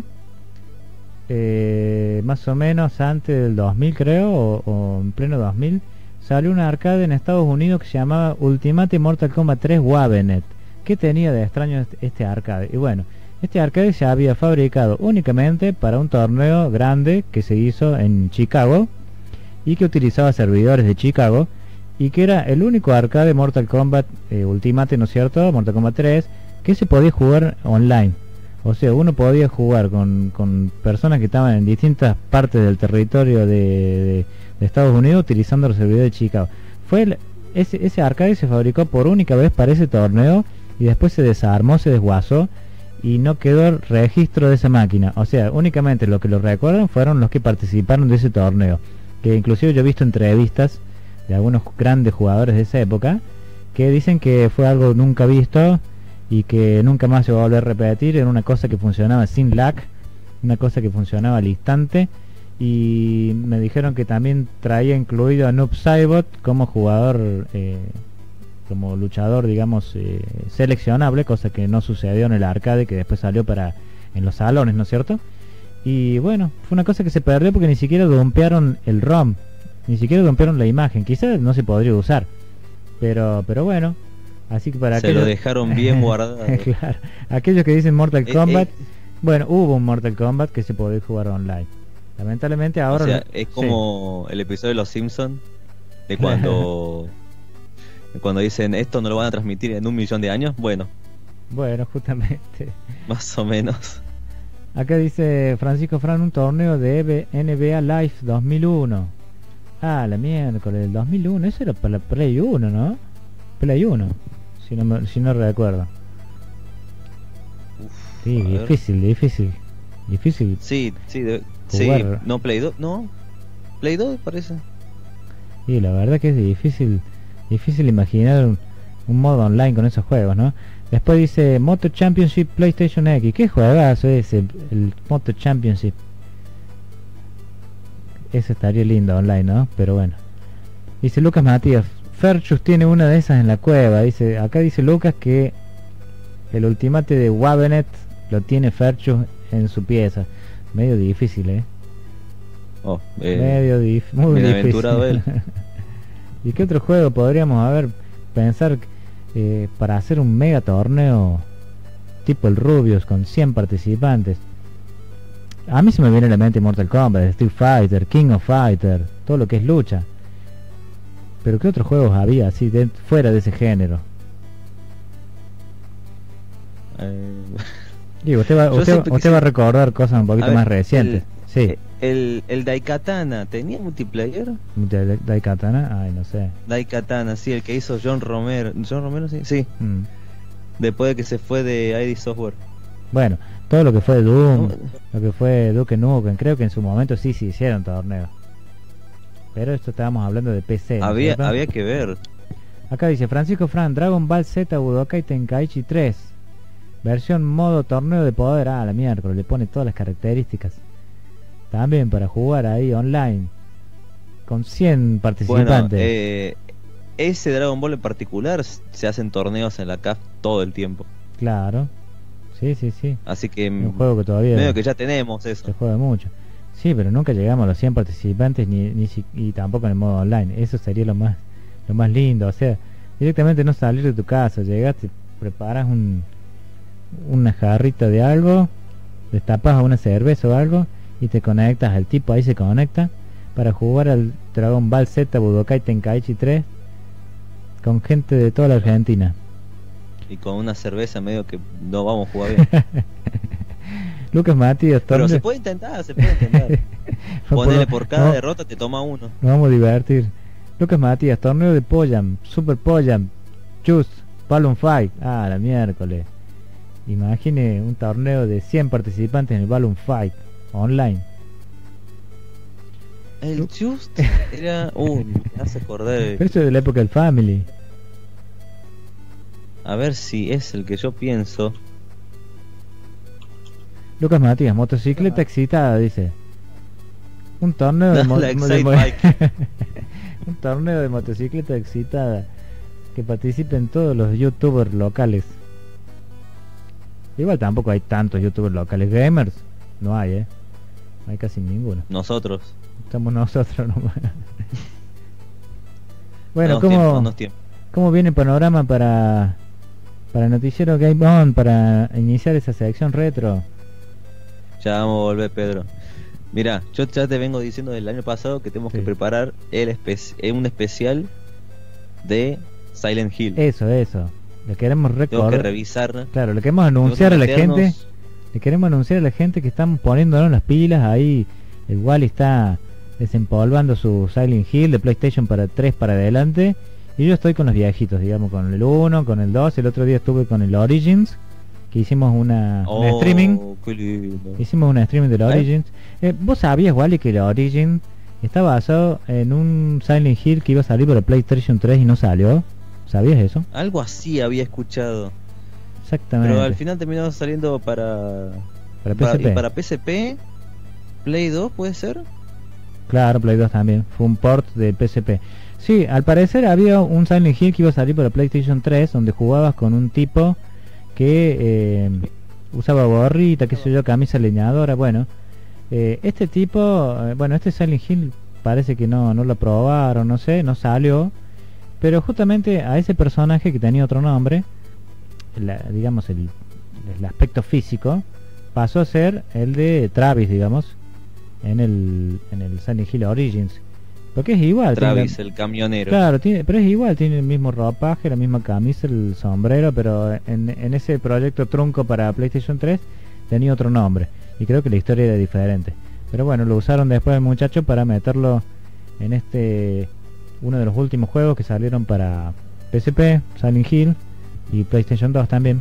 eh, más o menos antes del dos mil, creo, o, o en pleno dos mil. Salió una arcade en Estados Unidos que se llamaba Ultimate Mortal Kombat tres Wavenet. ¿Qué tenía de extraño este, este arcade? Y bueno, este arcade se había fabricado únicamente para un torneo grande que se hizo en Chicago y que utilizaba servidores de Chicago y que era el único arcade Mortal Kombat eh, Ultimate, ¿no es cierto? Mortal Kombat tres que se podía jugar online. O sea, uno podía jugar con, con personas que estaban en distintas partes del territorio de, de, de Estados Unidos utilizando los servidores de Chicago. Fue el, ese, ese arcade se fabricó por única vez para ese torneo y después se desarmó, se desguazó y no quedó registro de esa máquina. O sea, únicamente lo que lo recuerdan fueron los que participaron de ese torneo. Que inclusive yo he visto entrevistas de algunos grandes jugadores de esa época que dicen que fue algo nunca visto y que nunca más se va a volver a repetir. Era una cosa que funcionaba sin lag, una cosa que funcionaba al instante, y me dijeron que también traía incluido a Noob Saibot como jugador, eh, como luchador, digamos, eh, seleccionable, cosa que no sucedió en el arcade, que después salió para en los salones, ¿no es cierto? Y bueno, fue una cosa que se perdió porque ni siquiera dumpearon el ROM, ni siquiera dumpearon la imagen. Quizás no se podría usar, pero pero bueno, así que para Se aquellos... lo dejaron bien guardado. Claro, aquellos que dicen Mortal Eh, Kombat, eh. bueno, hubo un Mortal Kombat que se podía jugar online. Lamentablemente ahora... O sea, no- es sí. como el episodio de Los Simpsons, de cuando de cuando dicen esto no lo van a transmitir en un millón de años. Bueno, Bueno, justamente. más o menos. Acá dice Francisco Fran, un torneo de N B A Live dos mil uno. Ah, la miércoles del dos mil uno. Eso era para la Play uno, ¿no? Play uno, si no, me- si no recuerdo. Uf, Sí, a ver. difícil, difícil. Difícil. Sí, sí, de- sí, Jugar. no Play dos, no. Play dos parece. Y la verdad que es difícil, difícil imaginar un, un modo online con esos juegos, ¿no? Después dice Moto Championship PlayStation X. ¿Qué juegazo es el, el Moto Championship? Eso estaría lindo online, ¿no? Pero bueno. Dice Lucas Matías, Ferchus tiene una de esas en la cueva. Dice, acá dice Lucas que el ultimate de Wavenet lo tiene Ferchus en su pieza. Medio difícil, ¿eh? Oh, eh Medio dif muy difícil. Él. ¿Y qué otro juego podríamos haber pensar eh, para hacer un mega torneo tipo el Rubius con cien participantes? A mí se me viene a la mente Mortal Kombat, Street Fighter, King of Fighter, todo lo que es lucha. Pero ¿qué otros juegos había así de, fuera de ese género? Eh... Digo, usted va, usted, usted quise... va a recordar cosas un poquito ver, más recientes. El, sí. El, el Daikatana, ¿tenía multiplayer? Daikatana, ay, no sé. Daikatana, sí, el que hizo John Romero. ¿John Romero, sí? Sí. Mm. Después de que se fue de I D Software. Bueno, todo lo que fue Doom, no. lo que fue Duke Nukem, creo que en su momento sí se hicieron torneos. Pero esto estábamos hablando de P C, ¿no? Había, había que ver. Acá dice Francisco Fran, Dragon Ball Z Budokai Tenkaichi tres. Versión modo torneo de poder. Ah, la miércoles, le pone todas las características. También para jugar ahí online. Con cien participantes. Bueno, eh, ese Dragon Ball en particular se hacen torneos en la C A F todo el tiempo. Claro. Sí, sí, sí. Así que un juego que todavía medio que ya tenemos eso. Se juega mucho. Sí, pero nunca llegamos a los cien participantes ni, ni y tampoco en el modo online. Eso sería lo más lo más lindo. O sea, directamente no salir de tu casa, llegaste, preparas un una jarrita de algo, destapas una cerveza o algo y te conectas, el tipo ahí se conecta para jugar al Dragon Ball Z Budokai Tenkaichi tres con gente de toda la Argentina. Y con una cerveza medio que no vamos a jugar bien. Lucas Matías, pero se puede intentar, se puede intentar. Ponele por cada no, derrota te toma uno. Nos vamos a divertir. Lucas Matías, torneo de Pollam, Super Pollam, Just, Balloon Fight. Ah, la miércoles. Imagine un torneo de cien participantes en el Balloon Fight online. El Just era... Uh, me hace acordar. Pero eso es de la época del Family. A ver si es el que yo pienso. Lucas Matías, motocicleta ah. excitada, dice. Un torneo de, mo de mo un torneo de motocicleta excitada. Que participen todos los youtubers locales. Igual tampoco hay tantos youtubers locales. Gamers no hay, eh. No hay casi ninguno. Nosotros. Estamos nosotros nomás. Bueno, no, ¿cómo, tiempo, no ¿cómo viene el panorama para para Noticiero Game On, para iniciar esa sección retro? Ya vamos a volver, Pedro. Mira, yo ya te vengo diciendo del año pasado que tenemos sí. que preparar el espe un especial de Silent Hill. Eso, eso. Le queremos recordar. Tengo que revisar. Claro, le queremos anunciar a la gente. Le queremos anunciar a la gente que estamos poniéndonos las pilas. Ahí el Wally está desempolvando su Silent Hill de PlayStation para tres para adelante. Y yo estoy con los viejitos, digamos, con el uno, con el dos. El otro día estuve con el Origins, que hicimos una, oh, una streaming. Qué lindo. Hicimos una streaming del Origins. ¿Eh? Eh, ¿Vos sabías, Wally, que el Origins está basado en un Silent Hill que iba a salir para PlayStation tres y no salió? ¿Sabías eso? Algo así había escuchado. Exactamente. Pero al final terminó saliendo para para P S P. Para, para P S P, Play dos, ¿puede ser? Claro, Play dos también. Fue un port de P S P. Sí, al parecer había un Silent Hill que iba a salir para PlayStation tres, donde jugabas con un tipo que eh, usaba gorrita, qué sé yo, camisa leñadora. Bueno, eh, este tipo, eh, bueno, este Silent Hill parece que no, no lo probaron, no sé, no salió. Pero justamente a ese personaje que tenía otro nombre, la, digamos el, el aspecto físico, pasó a ser el de Travis, digamos, en el, en el Silent Hill Origins. Porque es igual. Travis, la, el camionero. Claro, tiene, pero es igual, tiene el mismo ropaje, la misma camisa, el sombrero, pero en, en ese proyecto trunco para PlayStation tres tenía otro nombre. Y creo que la historia era diferente. Pero bueno, lo usaron después el muchacho para meterlo en este... uno de los últimos juegos que salieron para P S P, Silent Hill y PlayStation dos también.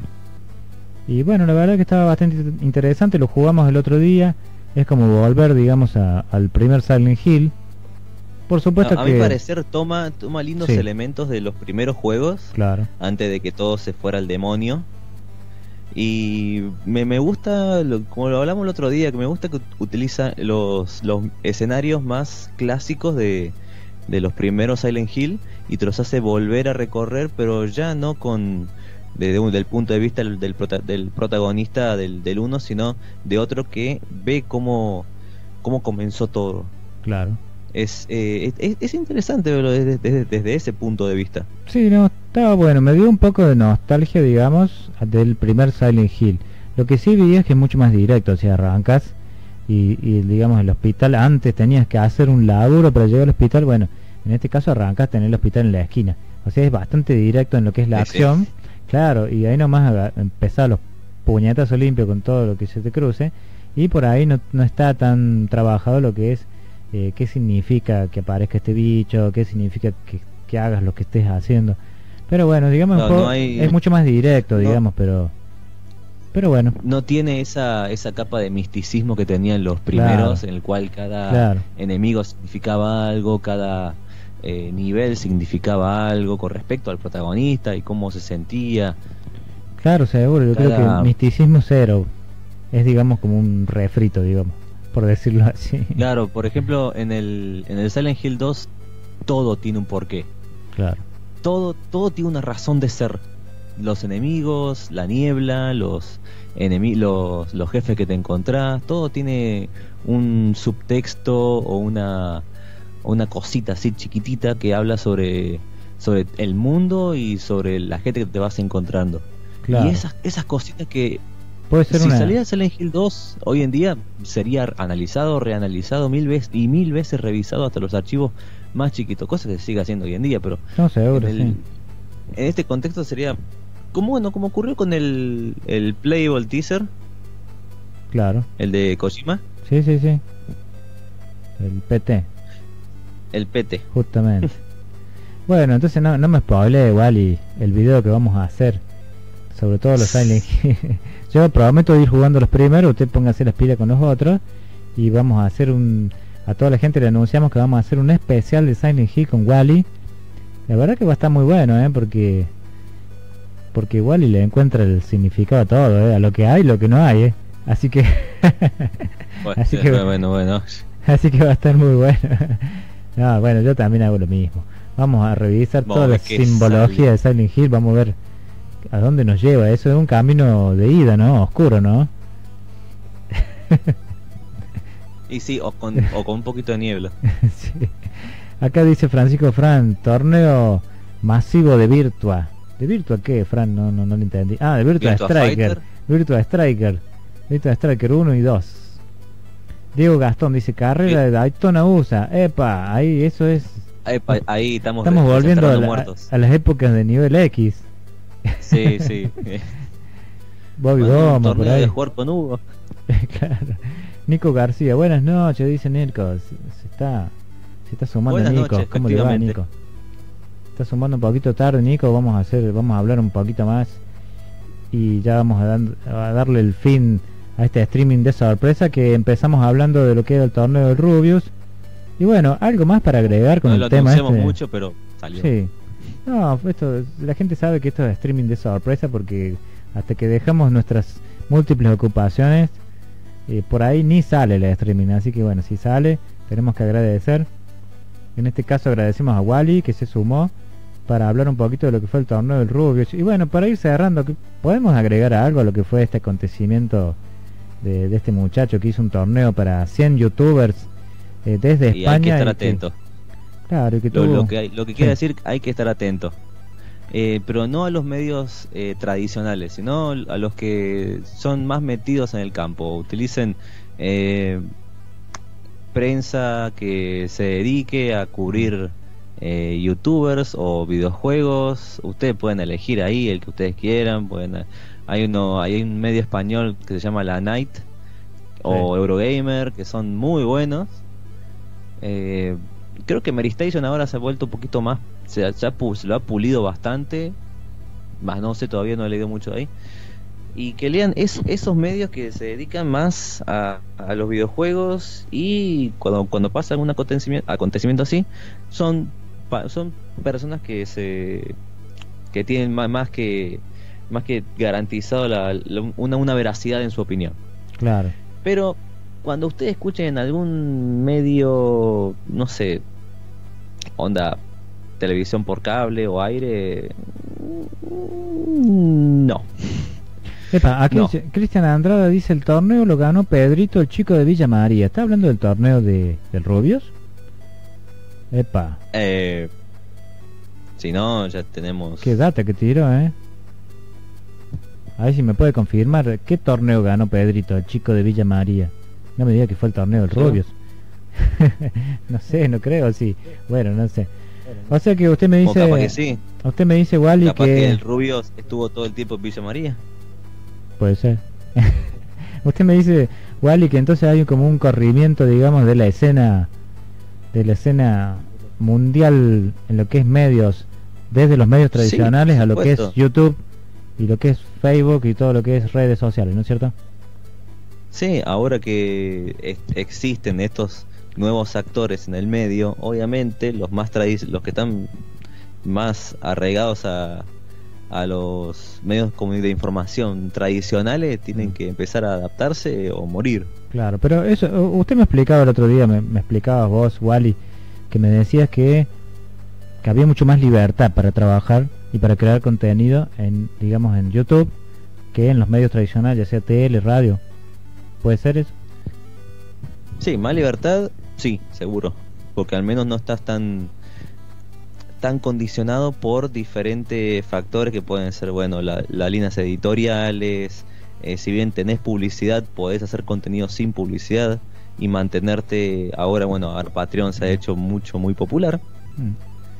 Y bueno, la verdad que estaba bastante interesante, lo jugamos el otro día. Es como volver, digamos, a, al primer Silent Hill. Por supuesto no, a que... A mi parecer toma, toma lindos sí. elementos de los primeros juegos. Claro. Antes de que todo se fuera al demonio. Y me, me gusta, lo- como lo hablamos el otro día, que me gusta que ut- utiliza los, los escenarios más clásicos de, de los primeros Silent Hill y te los hace volver a recorrer, pero ya no con desde un- del punto de vista del, del, prota- del protagonista del, del uno, sino de otro que ve cómo, cómo comenzó todo. Claro. Es, eh, es, es- es interesante verlo desde, desde, desde ese punto de vista. Sí, no, estaba bueno, me dio un poco de nostalgia, digamos, del primer Silent Hill. Lo que sí vi es que es mucho más directo, o sea, arrancas y, y digamos, el hospital, antes tenías que hacer un laburo para llegar al hospital, bueno, en este caso arrancas tener el hospital en la esquina. O sea, es bastante directo en lo que es la Sí, sí. acción, claro, y ahí nomás aga- empezar los puñetazos limpios con todo lo que se te cruce, y por ahí no, no está tan trabajado lo que es eh, qué significa que aparezca este bicho, qué significa que, que hagas lo que estés haciendo. Pero bueno, digamos, el No, juego no hay- es mucho más directo, no- digamos, pero pero bueno, No tiene esa, esa capa de misticismo que tenían los primeros, Claro. en el cual cada Claro. enemigo significaba algo, cada eh, nivel significaba algo con respecto al protagonista y cómo se sentía. claro, seguro, yo creo que Cada- el misticismo cero es, digamos, como un refrito, digamos, por decirlo así. Claro, por ejemplo, en el, en el Silent Hill dos todo tiene un porqué. Claro, Todo, todo tiene una razón de ser. Los enemigos, la niebla, los enemi los, los jefes que te encontrás, todo tiene un subtexto o una, o una cosita así chiquitita que habla sobre, sobre el mundo y sobre la gente que te vas encontrando. claro. Y esas, esas cositas que Puede ser si una... saliera Silent Hill dos hoy en día sería analizado, reanalizado mil veces y mil veces revisado hasta los archivos más chiquitos, cosa que se sigue haciendo hoy en día, pero No, seguro, en, el- sí. en este contexto sería como bueno, como ocurrió con el, el Playable Teaser, Claro. el de Kojima, Sí, sí, sí. El P T, el P T. justamente. Bueno, entonces no, no me spoile igual y el video que vamos a hacer, sobre todo los Silent Hill. Yo prometo ir jugando los primeros, usted póngase las pilas con los otros y vamos a hacer un... A toda la gente le anunciamos que vamos a hacer un especial de Silent Hill con Wally. La verdad que va a estar muy bueno, ¿eh? Porque... Porque Wally le encuentra el significado a todo, ¿eh? A lo que hay y lo que no hay, ¿eh? Así que... Bueno, Así sí, que- bueno, bueno. Así que va a estar muy bueno. No, bueno, yo también hago lo mismo. Vamos a revisar Vamos toda a la ver qué simbología sale. de Silent Hill. Vamos a ver a dónde nos lleva. Eso es un camino de ida, ¿no? Oscuro, ¿no? Y sí, o con, o con un poquito de niebla. Sí. Acá dice Francisco Fran, torneo masivo de Virtua. ¿De Virtua qué, Fran? No, no, no lo entendí. Ah, de Virtua, Virtua Striker. Fighter. Virtua Striker. Virtua Striker uno y dos. Diego Gastón dice, carrera de Daytona U S A. Epa, ahí eso es... Ahí, pa- ahí estamos, Estamos re- volviendo a, desenterrando la- muertos. a las épocas de nivel X. Sí, sí. Bobby Bueno, un Goma, por torneo ahí. de jugar con Hugo. Claro. Nico García, buenas noches, dice Nico. Se, se está se está sumando Buenas Nico. noches, ¿Cómo le va, efectivamente. Nico? Está sumando un poquito tarde, Nico. Vamos a hacer, vamos a hablar un poquito más y ya vamos a, dan- a darle el fin a este streaming de sorpresa que empezamos hablando de lo que era el torneo del Rubius. Y bueno, algo más para agregar con No el lo tema anunciamos este. mucho, pero salió. Sí. No, esto, la gente sabe que esto es streaming de sorpresa porque hasta que dejamos nuestras múltiples ocupaciones, eh, por ahí ni sale el streaming. Así que bueno, si sale, tenemos que agradecer. En este caso agradecemos a Wally que se sumó para hablar un poquito de lo que fue el torneo del Rubius. Y bueno, para ir cerrando, ¿qué- ¿podemos agregar algo a lo que fue este acontecimiento de, de este muchacho que hizo un torneo para cien youtubers eh, desde Y España? hay que estar y atento. Claro, y que Lo, tuvo... lo que, hay- lo que quiere Sí. decir, hay que estar atento. Eh, pero no a los medios eh, tradicionales, sino a los que son más metidos en el campo. Utilicen eh, prensa que se dedique a cubrir eh, youtubers o videojuegos. Ustedes pueden elegir ahí el que ustedes quieran. Pueden, hay uno, hay un medio español que se llama La Night o Sí. Eurogamer, que son muy buenos. Eh, creo que Meristation ahora se ha vuelto un poquito más, se, ha- se ha pu- se lo ha pulido bastante, más no sé, todavía no he leído mucho de ahí. Y que lean es- esos medios que se dedican más a, a los videojuegos, y cuando, cuando pasa algún acontecimiento, acontecimiento así, son, pa- son personas que se que tienen ma- más que más que garantizado la, la- una, una veracidad en su opinión. Claro. Pero cuando ustedes escuchen en algún medio, no sé, onda televisión por cable o aire, mm, no. Epa, aquí No. dice, Cristian Andrada dice, el torneo lo ganó Pedrito, el chico de Villa María. ¿Está hablando del torneo de del Rubios? Epa, Eh, si no, ya tenemos... qué data que tiró, ¿eh? A ver si me puede confirmar, ¿qué torneo ganó Pedrito, el chico de Villa María? No me diga que fue el torneo del ¿Yo? Rubios. No sé, no creo, sí. Bueno, no sé. O sea que usted me O dice... capaz que sí. Usted me dice, Wally, Capaz que... que el Rubio estuvo todo el tiempo en Villa María. Puede ser. Usted me dice, Wally, que entonces hay como un corrimiento, digamos, de la escena, de la escena mundial en lo que es medios, desde los medios Sí, tradicionales por a lo que es supuesto. YouTube y lo que es Facebook y todo lo que es redes sociales, ¿no es cierto? Sí, ahora que es- existen estos nuevos actores en el medio, obviamente los más tradi- los que están más arraigados a, a los medios como de información tradicionales tienen Mm. que empezar a adaptarse o morir. Claro, pero eso, u- usted me explicaba el otro día, me, me explicabas vos, Wally, que me decías que, que había mucho más libertad para trabajar y para crear contenido en, digamos, en YouTube que en los medios tradicionales, ya sea tele, radio. ¿Puede ser eso? Sí, más libertad, sí, seguro, porque al menos no estás tan tan condicionado por diferentes factores que pueden ser, bueno, la- las líneas editoriales, eh, si bien tenés publicidad, podés hacer contenido sin publicidad y mantenerte, ahora, bueno, ahora Patreon se ha hecho mucho, muy popular, Mm.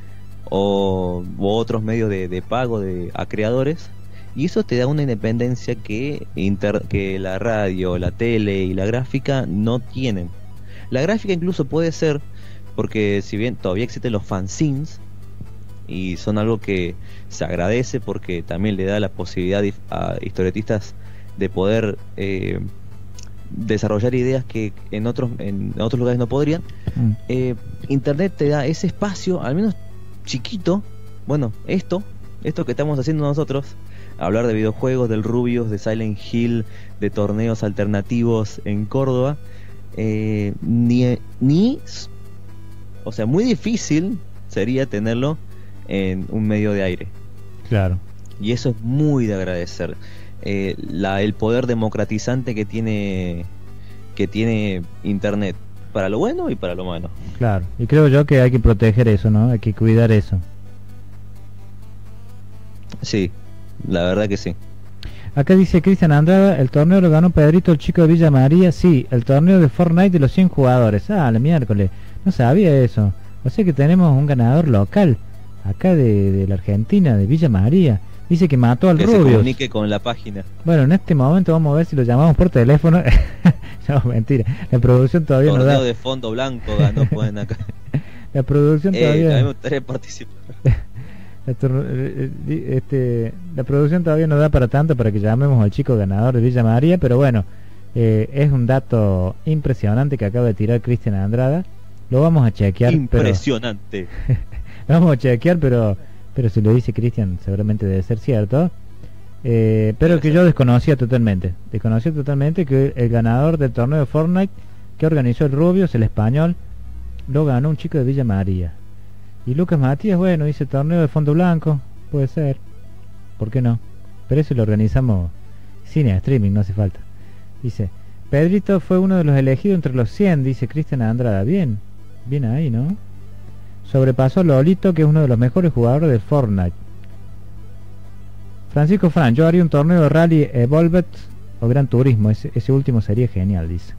o, u otros medios de, de pago de, a creadores, y eso te da una independencia que, inter- que la radio, la tele y la gráfica no tienen. La gráfica incluso puede ser, porque si bien todavía existen los fanzines, y son algo que se agradece porque también le da la posibilidad dif- a historietistas de poder eh, desarrollar ideas que en otros en otros lugares no podrían. Mm. Eh, Internet te da ese espacio, al menos chiquito. Bueno, esto, esto que estamos haciendo nosotros, hablar de videojuegos, del Rubius, de Silent Hill, de torneos alternativos en Córdoba, eh, ni, ni, o sea, muy difícil sería tenerlo en un medio de aire. Claro. Y eso es muy de agradecer. Eh, la, el poder democratizante que tiene que tiene Internet, para lo bueno y para lo malo. Claro, y creo yo que hay que proteger eso, ¿no? Hay que cuidar eso. Sí, la verdad que sí. Acá dice Cristian Andrada, el torneo lo ganó Pedrito, el chico de Villa María. Sí, el torneo de Fortnite de los cien jugadores. Ah, la miércoles. No sabía eso. O sea que tenemos un ganador local, acá de, de la Argentina, de Villa María. Dice que mató al Que se Rubius. comunique con la página. Bueno, en este momento vamos a ver si lo llamamos por teléfono. No, mentira. La producción todavía no Torneo da. de fondo blanco ganó, pueden acá. La producción Eh, a mí me todavía... gustaría participar. La, tor- eh, eh, este, la producción todavía no da para tanto para que llamemos al chico ganador de Villa María, pero bueno, eh, es un dato impresionante que acaba de tirar Cristian Andrada. Lo vamos a chequear. Impresionante. Pero, lo vamos a chequear, pero pero si lo dice Cristian seguramente debe ser cierto. Eh, pero Debe que ser. yo desconocía totalmente. Desconocía totalmente que el ganador del torneo de Fortnite que organizó el Rubius, el español, lo ganó un chico de Villa María. Y Lucas Matías, bueno, dice torneo de fondo blanco, puede ser, ¿por qué no? Pero eso lo organizamos cine streaming, no hace falta. Dice, Pedrito fue uno de los elegidos entre los cien, dice Cristian Andrada. Bien, bien ahí, ¿no? Sobrepasó a Lolito, que es uno de los mejores jugadores de Fortnite. Francisco Fran, yo haría un torneo de Rally Evolved o Gran Turismo, ese, ese último sería genial, dice.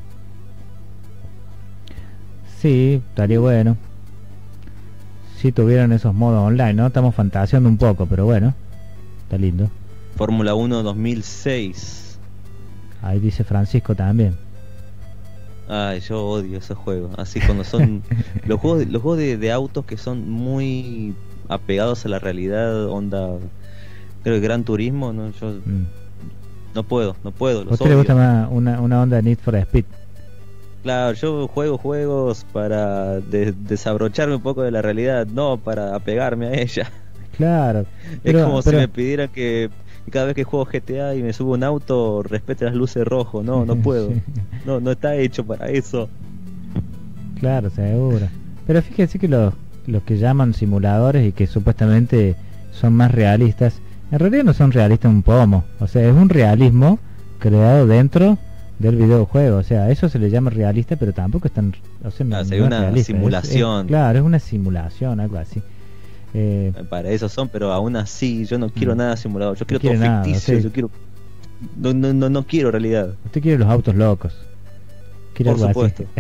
Sí, estaría bueno. Si tuvieran esos modos online, ¿no? Estamos fantaseando un poco, pero bueno, está lindo. Fórmula uno dos mil seis. Ahí dice Francisco también. Ay, yo odio esos juegos. Así cuando son los juegos, los juegos de, de autos que son muy apegados a la realidad, onda, creo que Gran Turismo, no, yo Mm. no puedo, no puedo. ¿A Los usted le odio. gusta más una, una onda de Need for Speed? Claro, yo juego juegos para de- desabrocharme un poco de la realidad, no para apegarme a ella. Claro. Es Pero, como pero- si me pidieran que, Y cada vez que juego G T A y me subo a un auto, respete las luces rojo. No, no puedo. Sí. No, no está hecho para eso. Claro, seguro. Pero fíjese que los, los que llaman simuladores y que supuestamente son más realistas, en realidad no son realistas un pomo. O sea, es un realismo creado dentro del videojuego. O sea, eso se le llama realista, pero tampoco es tan... O sea, no, Ah, no sería es una realista. simulación. Es- es- claro, es una simulación, algo así. Eh, Para eso son, pero aún así yo no quiero Mm. nada simulador. Yo quiero quiere todo nada, ficticio. sí. Yo quiero... No, no, no, no quiero realidad. usted quiere los autos locos. Quiere Por algo así. supuesto.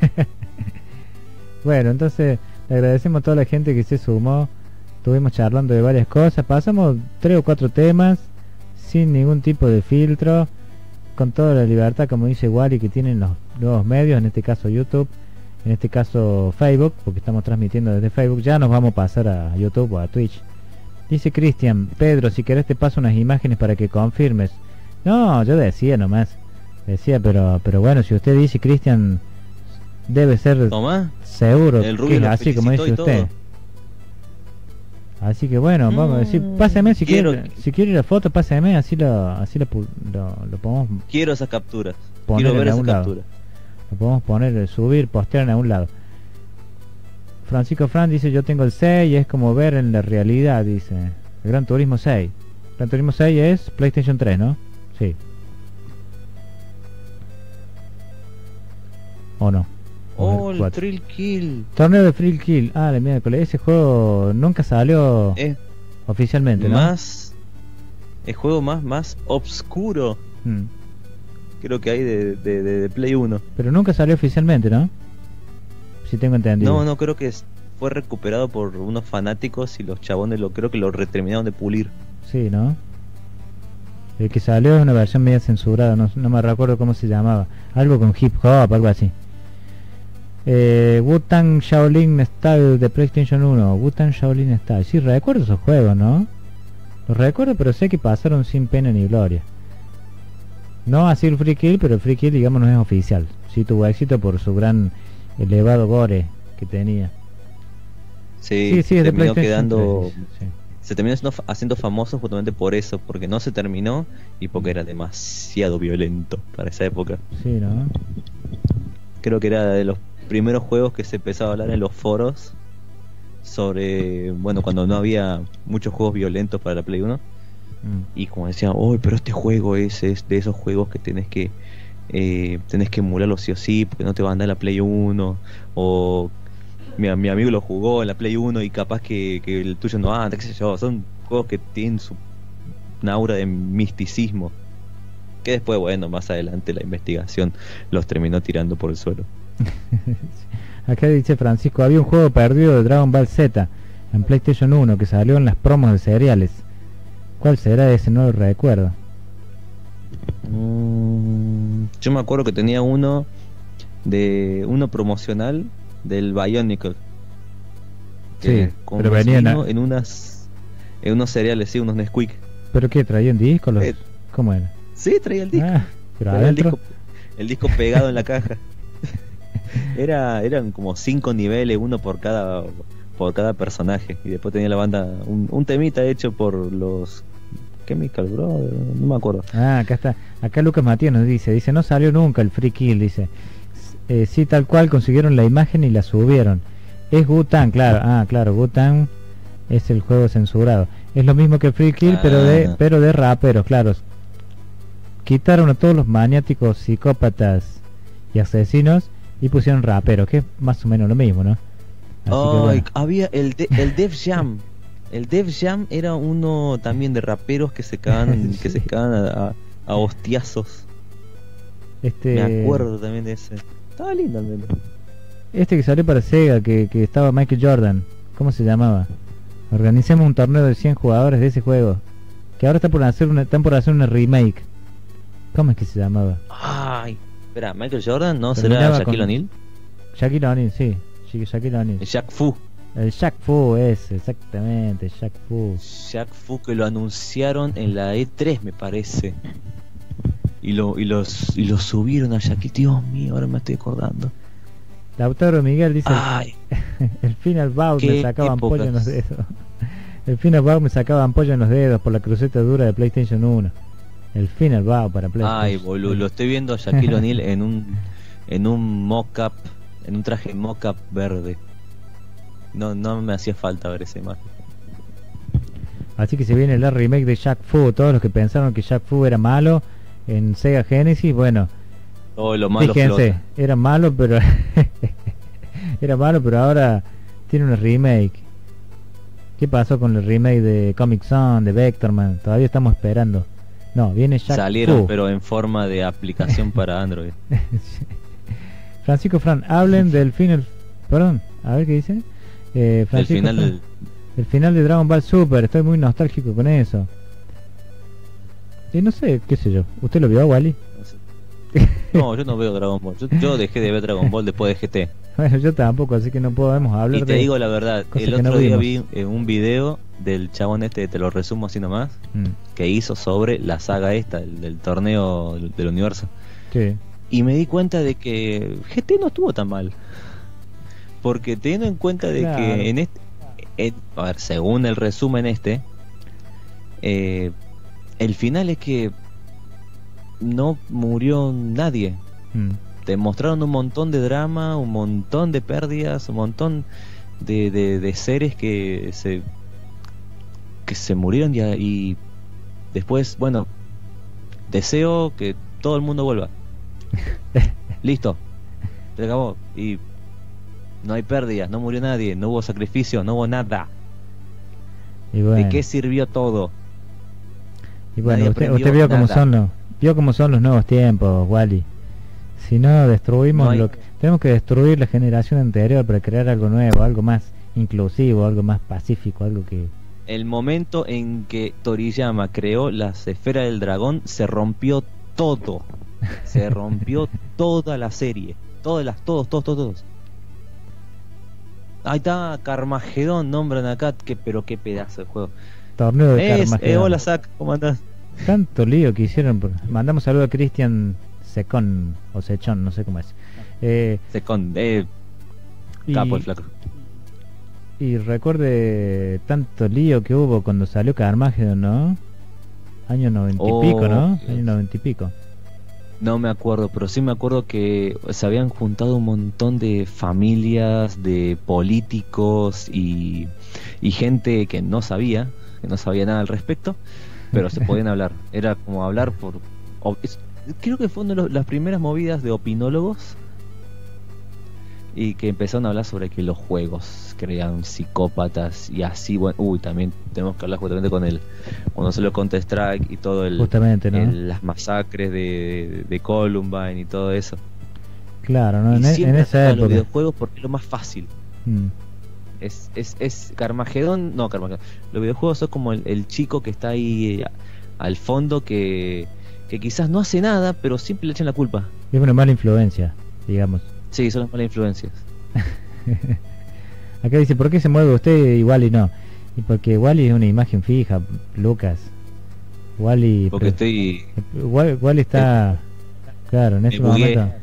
Bueno, entonces le agradecemos a toda la gente que se sumó. Estuvimos charlando de varias cosas. Pasamos tres o cuatro temas sin ningún tipo de filtro, con toda la libertad, como dice Wally, que tienen los nuevos medios, en este caso YouTube, en este caso Facebook, porque estamos transmitiendo desde Facebook. Ya nos vamos a pasar a YouTube o a Twitch. Dice Cristian: Pedro, si querés te paso unas imágenes para que confirmes. No, yo decía nomás. Decía, pero pero bueno, si usted dice, Cristian, debe ser Tomá. seguro El que Rubio es lo así como felicitó dice y usted. todo. Así que bueno, vamos a decir, Mm, pásame si quiero- quiere, si quiere la foto, pásame, así lo así lo, pu- lo, lo podemos Quiero esas capturas. poner Quiero ver en esas algún lado. capturas. Lo podemos poner, subir, postear en algún lado. Francisco Fran dice: yo tengo el seis y es como ver en la realidad, dice. El Gran Turismo seis. Gran Turismo seis es PlayStation tres, ¿no? Sí. ¿O no? ¿O es Oh, el el cuatro? Thrill Kill. Torneo de Thrill Kill. Ah, la miércoles. Ese juego nunca salió Es oficialmente, ¿no? más... El juego más, más obscuro Mm. creo que hay de, de, de- de Play uno. Pero nunca salió oficialmente, ¿no? Si tengo entendido. No, no, creo que es- fue recuperado por unos fanáticos y los chabones lo creo que lo reterminaron de pulir. Sí, ¿no? El que salió es una versión media censurada, no, no me recuerdo cómo se llamaba. Algo con hip hop, algo así. Eh, Wu-Tang Shaolin Style de PlayStation uno. Wu-Tang Shaolin Style. Sí, recuerdo esos juegos, ¿no? Los recuerdo, pero sé que pasaron sin pena ni gloria. No así el Free Kill, pero el Free Kill, digamos, no es oficial. Sí tuvo éxito por su gran elevado gore que tenía. Sí, Sí, sí, es de terminó PlayStation quedando... tres, sí. Se terminó haciendo, haciendo famoso justamente por eso, porque no se terminó y porque era demasiado violento para esa época. Sí, ¿no? Creo que era de los primeros juegos que se empezaba a hablar en los foros sobre, bueno, cuando no había muchos juegos violentos para la Play uno. Mm. Y como decían, oh, pero este juego es, es de esos juegos que tenés que eh, tenés que emularlo sí o sí, porque no te va a andar la Play uno. O mi, mi amigo lo jugó en la Play uno y capaz que, que el tuyo no anda, qué sé yo. Son juegos que tienen su una aura de misticismo. Que después, bueno, más adelante la investigación los terminó tirando por el suelo. Acá dice Francisco: había un juego perdido de Dragon Ball Z en PlayStation uno que salió en las promos de cereales. ¿Cuál será ese? No lo recuerdo. Mm, yo me acuerdo que tenía uno de uno promocional del Bionicle. Sí, con pero venían a- en unas en unos cereales, sí, unos Nesquik. ¿Pero qué? ¿Traía un disco? Los... Eh, ¿Cómo era? Sí, traía el disco. Ah, pero Traía el adentro. disco, el disco pegado en la caja. Era eran como cinco niveles, uno por cada por cada personaje, y después tenía la banda un, un temita hecho por los Chemical Brothers, no me acuerdo. Ah, acá está. Acá Lucas Matías nos dice, dice, no salió nunca el Free Kill, dice. Eh, sí, tal cual, consiguieron la imagen y la subieron. Es Wu-Tang, claro. Ah, claro, Wu-Tang es el juego censurado. Es lo mismo que Free Kill, pero de Ah. pero de raperos, claro. Quitaron a todos los maniáticos, psicópatas y asesinos y pusieron raperos, que es más o menos lo mismo, ¿no? Así que Ay, bueno. había el de, el Def Jam. El Def Jam era uno también de raperos que se cagan, que se cagan a, a, a hostiazos. Este, Me acuerdo también de ese. Estaba lindo al menos. este que salió para Sega, que, que estaba Michael Jordan, ¿cómo se llamaba? Organicemos un torneo de cien jugadores de ese juego, que ahora está por hacer una, están por hacer una remake. ¿Cómo es que se llamaba? Ay, espera, Michael Jordan, ¿no? Terminaba ¿Será Shaquille con- O'Neal? Shaquille O'Neal, sí, Sha- Shaquille O'Neal. El Shaq Fu. El Shaq Fu es, exactamente, Shaq Fu. Shaq Fu que lo anunciaron en la E tres, me parece. Y lo, y los y lo subieron a Shaquille. Dios mío, ahora me estoy acordando. Lautaro Miguel dice, Ay, el final bout qué me sacaban épocas. pollo en los dedos. El Final Bout me sacaba ampolla en los dedos por la cruceta dura de PlayStation uno. El Final Bout para PlayStation. Ay, boludo, lo estoy viendo a Shaquille O'Neal en un en un mock-up, en un traje mock-up verde. No, no me hacía falta ver esa imagen. Así que se viene la remake de Shaq Fu. Todos los que pensaron que Shaq Fu era malo en Sega Genesis, bueno, todo lo malo fíjense, flota. era malo, pero era malo, pero ahora tiene una remake. ¿Qué pasó con el remake de Comic Zone, de Vectorman? Todavía estamos esperando. No, viene Shaq Salieron, Fu. pero en forma de aplicación para Android. Francisco Fran, hablen del final. Perdón, a ver qué dice. Eh, El Francisco final Fran, del... el final de Dragon Ball Super. Estoy muy nostálgico con eso. Y no sé, qué sé yo. ¿Usted lo vio, Wally? No, yo no veo Dragon Ball. Yo, yo dejé de ver Dragon Ball después de G T. Bueno, yo tampoco, así que no podemos hablar Y te de... digo la verdad, cosas el que no otro día vimos. vi eh, un video del chabón este, te lo resumo así nomás, Mm, que hizo sobre la saga esta, el, del torneo del universo. sí. Y me di cuenta de que G T no estuvo tan mal. Porque teniendo en cuenta de Claro. que en este... en- a ver, según el resumen este, eh, el final es que no murió nadie. Mm. Te mostraron un montón de drama, un montón de pérdidas, un montón de, de, de seres que se que se murieron y, y después, bueno, deseo que todo el mundo vuelva. Listo, se acabó. Y no hay pérdidas, no murió nadie, no hubo sacrificio, no hubo nada. Y bueno, ¿De qué sirvió todo? y bueno nadie usted, aprendió usted vio cómo nada? son los vio cómo son los nuevos tiempos, Wally. Si no destruimos No hay- lo que tenemos que destruir la generación anterior para crear algo nuevo, algo más inclusivo, algo más pacífico, algo que El momento en que Toriyama creó las esferas del dragón, se rompió todo. Se rompió toda la serie. Todas las, todos, todos, todos, todos. Ahí está, Carmageddon, nombran acá, que, pero qué pedazo de juego. torneo de Es, Carmageddon. eh, hola Zack, ¿cómo andás? Tanto lío que hicieron. Por... Mandamos saludo a Cristian Secón o Sechón, no sé cómo es. Eh, Second, eh, y, capo el flaco. y recuerde tanto lío que hubo cuando salió Carmageddon, ¿no? Año noventa y Oh, pico, ¿no? Dios. Año noventa y pico. No me acuerdo, pero sí me acuerdo que se habían juntado un montón de familias, de políticos y, y gente que no sabía, que no sabía nada al respecto, pero se podían hablar. Era como hablar por... o- es- creo que fue una de los- las primeras movidas de opinólogos y que empezaron a hablar sobre que los juegos crean psicópatas y así. Bueno, uy, también tenemos que hablar justamente con el cuando salió Counter Strike y todo el, Justamente, ¿no? el- las masacres de, de Columbine y todo eso. Claro, ¿no? Y En, e- siempre en esa atacan los época. videojuegos porque es lo más fácil. Mm. Es, es, es Carmageddon, no Carmageddon. Los videojuegos son como el, el chico que está ahí eh, al fondo que, que quizás no hace nada, pero siempre le echan la culpa. Es una mala influencia, digamos. Sí, son las malas influencias. Acá dice, ¿por qué se mueve usted y Wally no? Y porque Wally es una imagen fija, Lucas. Wally... Porque pre- estoy... Wally, Wally está... Claro, en me este bugué. momento...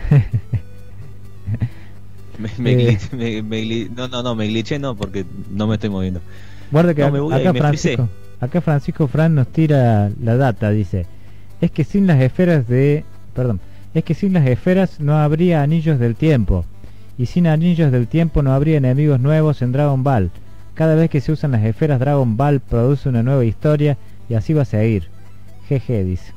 Me, me Eh. glitch- me- me gli- no, no, no, me glitché no, porque no me estoy moviendo. Guarda que No, ac- me bugué, acá me Francisco, acá Francisco Fran nos tira la data, dice, es que sin las esferas de, perdón, es que sin las esferas no habría anillos del tiempo, y sin anillos del tiempo no habría enemigos nuevos en Dragon Ball. Cada vez que se usan las esferas, Dragon Ball produce una nueva historia y así va a seguir. Jeje, dice.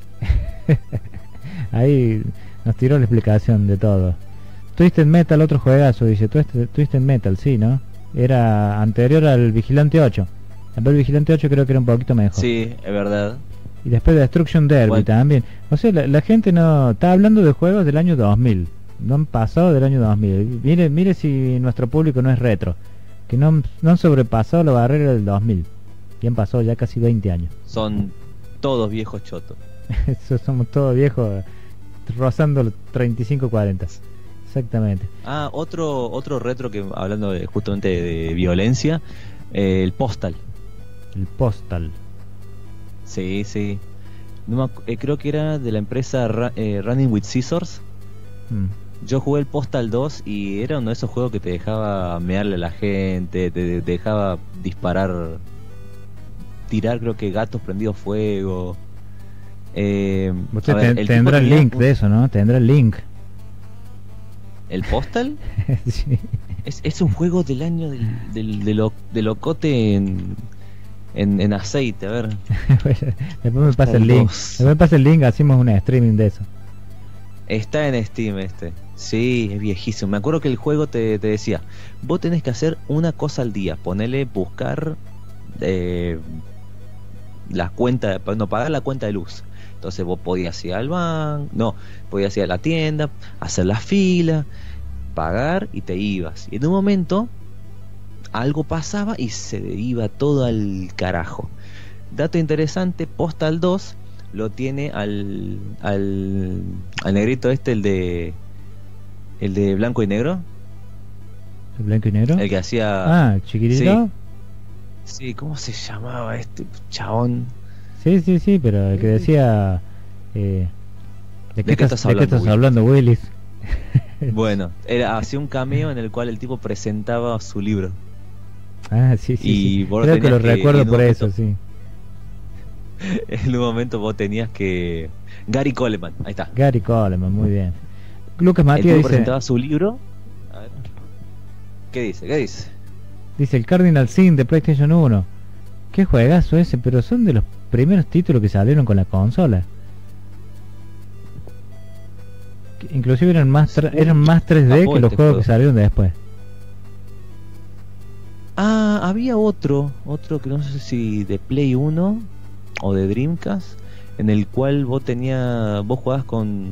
Ahí nos tiró la explicación de todo. Twisted Metal, otro juegazo, dice. Twisted, Twisted Metal, sí, ¿no? Era anterior al Vigilante ocho. El Vigilante ocho creo que era un poquito mejor. Sí, es verdad. Y después Destruction Derby Igual. también. O sea, la, la gente no... Está hablando de juegos del año dos mil. No han pasado del año dos mil. Mire, mire si nuestro público no es retro. Que no, no han sobrepasado la barrera del dos mil. Y han pasado ya casi veinte años. Son todos viejos chotos. Eso somos todos viejos, rozando los treinta y cinco cuarenta. Exactamente. Ah, otro otro retro que hablando de, justamente de, de violencia, eh, el Postal. El Postal. Sí, sí. No me acu- eh, creo que era de la empresa Ra- eh, Running with Scissors. Mm. Yo jugué el Postal dos y era uno de esos juegos que te dejaba mearle a la gente, te, te dejaba disparar, tirar creo que gatos prendidos fuego. Eh, Usted a ver, te- el tendrá tipo el tenía link un- de eso, ¿no? Tendrá el link. ¿El Postal? Sí. Es, es un juego del año del, del, de, lo, de locote en, en, en aceite, a ver. Bueno, después me pasa el Postal link. dos. Después me pasa el link, hacemos un streaming de eso. Está en Steam este. Sí, es viejísimo. Me acuerdo que el juego te, te decía, vos tenés que hacer una cosa al día. Ponele, buscar eh, la cuenta, no, pagar la cuenta de luz. Entonces vos podías ir al banco, no, podías ir a la tienda, hacer la fila, pagar y te ibas. Y en un momento algo pasaba y se iba todo al carajo. Dato interesante, Postal dos lo tiene al, al, al negrito este, el de el de blanco y negro, ¿El blanco y negro? el que hacía, Ah, chiquitito. sí, ¿cómo se llamaba este chabón? Sí, sí, sí, pero el que decía... Eh, ¿De qué, qué estás, estás de qué hablando, estás hablando, Willis? Bueno, era hacía un cameo en el cual el tipo presentaba su libro. Ah, sí, sí, Y sí. vos Creo que tenías lo que- recuerdo en un por momento- eso, sí. En un momento vos tenías que Gary Coleman, ahí está. Gary Coleman, muy bien. Lucas El Matías tipo dice, presentaba su libro. A ver. ¿Qué dice? ¿Qué dice? dice el Cardinal Sin de PlayStation uno. Qué juegazo ese, pero son de los primeros títulos que salieron con la consola. Que inclusive eran más tra- eran más tres D Tapó que los este juegos juego. que salieron después. Ah, había otro, otro que no sé si de Play uno o de Dreamcast, en el cual vos tenía, vos jugabas con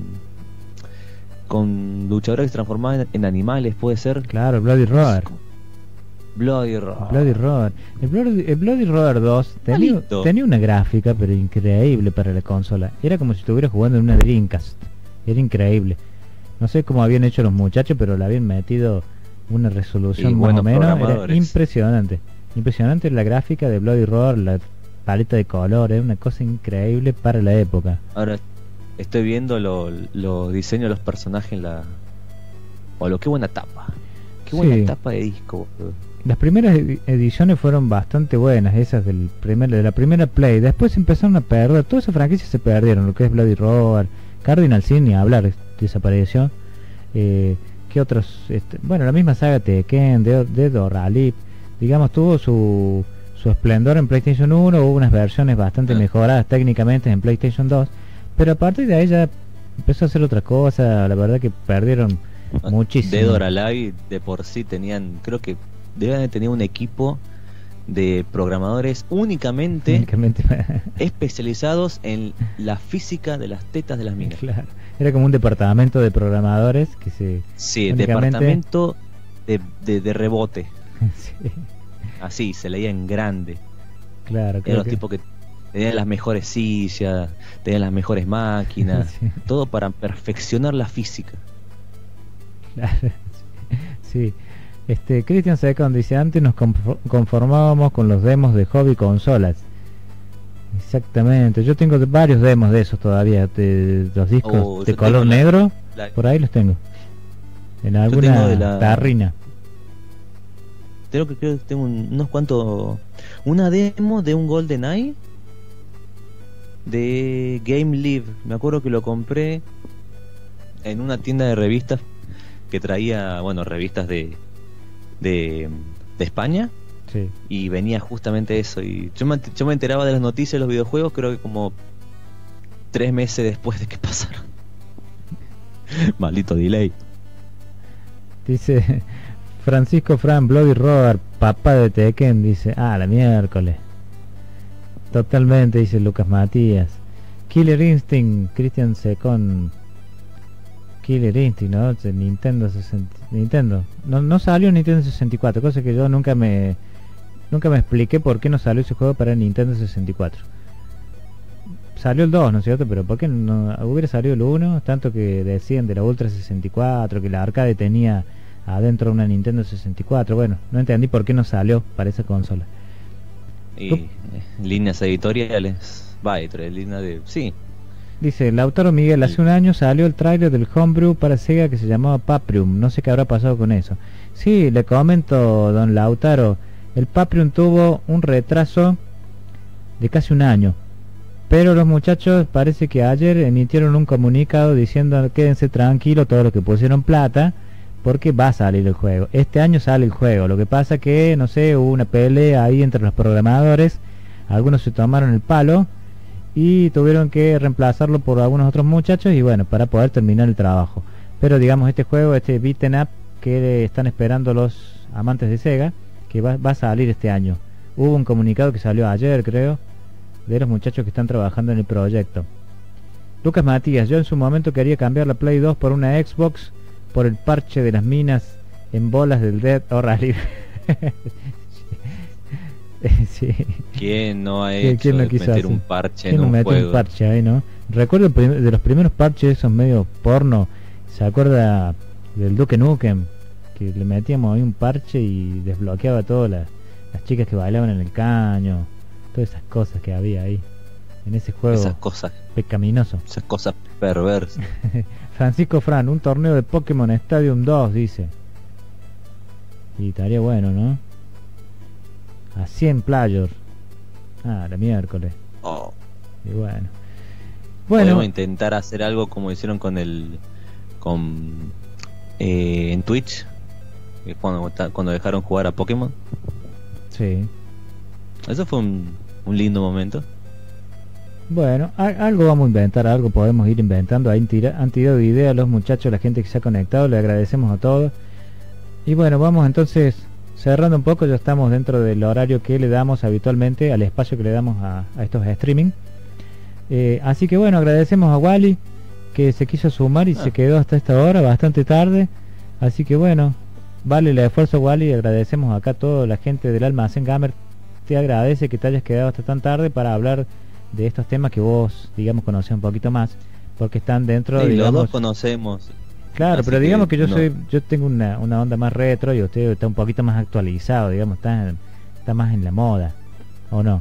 con luchadores que se transformaban en, en animales, puede ser. Claro, Bloody Roar. Bloody Roar. Bloody Roar. El Bloody, el Bloody Roar dos tenía, Malito. tenía una gráfica pero increíble para la consola. Era como si estuviera jugando en una Dreamcast. Era increíble. No sé cómo habían hecho los muchachos, pero le habían metido una resolución Y más buenos o menos. Era programadores. impresionante. Impresionante la gráfica de Bloody Roar, la paleta de colores, una cosa increíble para la época. Ahora estoy viendo los lo diseños de los personajes en la... O lo qué buena tapa. Qué buena Sí. tapa de disco, boludo. Las primeras edi- ediciones fueron bastante buenas, esas del primer, de la primera Play. Después empezaron a perder, todas esas franquicias se perdieron, lo que es Bloody Roar, Cardinal Sin, ni hablar, es- desapareció. Eh, ¿Qué otros? Este, bueno, la misma saga Tekken, Dead, Dead or Alive, digamos, tuvo su, su esplendor en PlayStation uno, hubo unas versiones bastante Ah. mejoradas técnicamente en PlayStation dos, pero a partir de ahí ya empezó a hacer otra cosa, la verdad que perdieron muchísimo. Dead or Alive de por sí tenían, creo que deben de tener un equipo de programadores únicamente Únicamente- especializados en la física de las tetas de las minas. Claro, era como un departamento de programadores que se... Sí, Únicamente- departamento de, de, de rebote. sí, Así, se leía en grande. claro, Eran creo los que- tipos que tenían las mejores sillas, tenían las mejores máquinas, Sí. todo para perfeccionar la física. claro, sí. Este, Christian Second dice, antes nos confo- conformábamos con los demos de hobby consolas. Exactamente, yo tengo de- varios demos de esos todavía, de los discos Oh, de yo color tengo la- negro, La- por ahí los tengo. En tengo alguna de la- tarrina. Creo que, creo que tengo un- unos cuantos. Una demo de un GoldenEye de Game Live. Me acuerdo que lo compré en una tienda de revistas que traía, bueno, revistas de de, de España, Sí. y venía justamente eso. Y yo me, yo me enteraba de las noticias de los videojuegos, creo que como tres meses después de que pasaron. Maldito delay. Dice Francisco Fran, Bloody Roar, papá de Tekken, dice, ah, la miércoles. Totalmente, dice Lucas Matías. Killer Instinct, Christian Secon. Killer Instinct, ¿no? De Nintendo sesenta, Nintendo. No, no salió en Nintendo sesenta y cuatro, cosa que yo nunca me nunca me expliqué por qué no salió ese juego para Nintendo sesenta y cuatro. Salió el dos, ¿no es cierto? Pero ¿por qué no hubiera salido el uno? Tanto que decían de la Ultra sesenta y cuatro, que la arcade tenía adentro una Nintendo sesenta y cuatro. Bueno, no entendí por qué no salió para esa consola. Y eh, líneas editoriales, va, editoriales, línea de... Sí, Dice Lautaro Miguel, hace un año salió el tráiler del Homebrew para Sega que se llamaba Paprium, no sé qué habrá pasado con eso. Sí, le comento, don Lautaro, el Paprium tuvo un retraso de casi un año, pero los muchachos parece que ayer emitieron un comunicado diciendo quédense tranquilos todos los que pusieron plata, porque va a salir el juego. Este año sale el juego, lo que pasa que, no sé, hubo una pelea ahí entre los programadores, algunos se tomaron el palo y tuvieron que reemplazarlo por algunos otros muchachos y bueno, para poder terminar el trabajo. Pero digamos, este juego, este beat'em up que están esperando los amantes de Sega, que va, va a salir este año. Hubo un comunicado que salió ayer, creo, de los muchachos que están trabajando en el proyecto. Lucas Matías, yo en su momento quería cambiar la Play dos por una Xbox por el parche de las minas en bolas del Dead or Alive. Sí. ¿Quién no ha hecho ¿Quién no quiso meter hacer? un parche ¿Quién en no un mete juego? un parche ahí, no? Recuerdo el prim- de los primeros parches esos medio porno. ¿Se acuerda del Duke Nukem? Que le metíamos ahí un parche y desbloqueaba todas las, las chicas que bailaban en el caño. Todas esas cosas que había ahí en ese juego Esas cosas, pecaminoso. esas cosas perversas. Francisco Fran, un torneo de Pokémon Stadium dos, dice. Y estaría bueno, ¿no? A cien players. Ah, la miércoles. Oh. Y bueno. Podemos Bueno, intentar hacer algo como hicieron con el con eh, en Twitch, eh, cuando ta- cuando dejaron jugar a Pokémon. sí. Eso fue un, un lindo momento. Bueno, a- algo vamos a inventar, algo podemos ir inventando. Ahí tira- han tirado ideas los muchachos, la gente que se ha conectado, le agradecemos a todos. Y bueno, vamos entonces cerrando un poco, ya estamos dentro del horario que le damos habitualmente, al espacio que le damos a, a estos streaming. Eh, así que bueno, agradecemos a Wally que se quiso sumar y Ah. se quedó hasta esta hora, bastante tarde. Así que bueno, vale el esfuerzo, Wally, y agradecemos acá a toda la gente del Almacén Gamer. Te agradece que te hayas quedado hasta tan tarde para hablar de estos temas que vos, digamos, conocés un poquito más, porque están dentro, Sí, los digamos, dos conocemos. claro, así pero digamos que yo no. soy, yo tengo una, una onda más retro y usted está un poquito más actualizado, digamos, está, está más en la moda, ¿o no?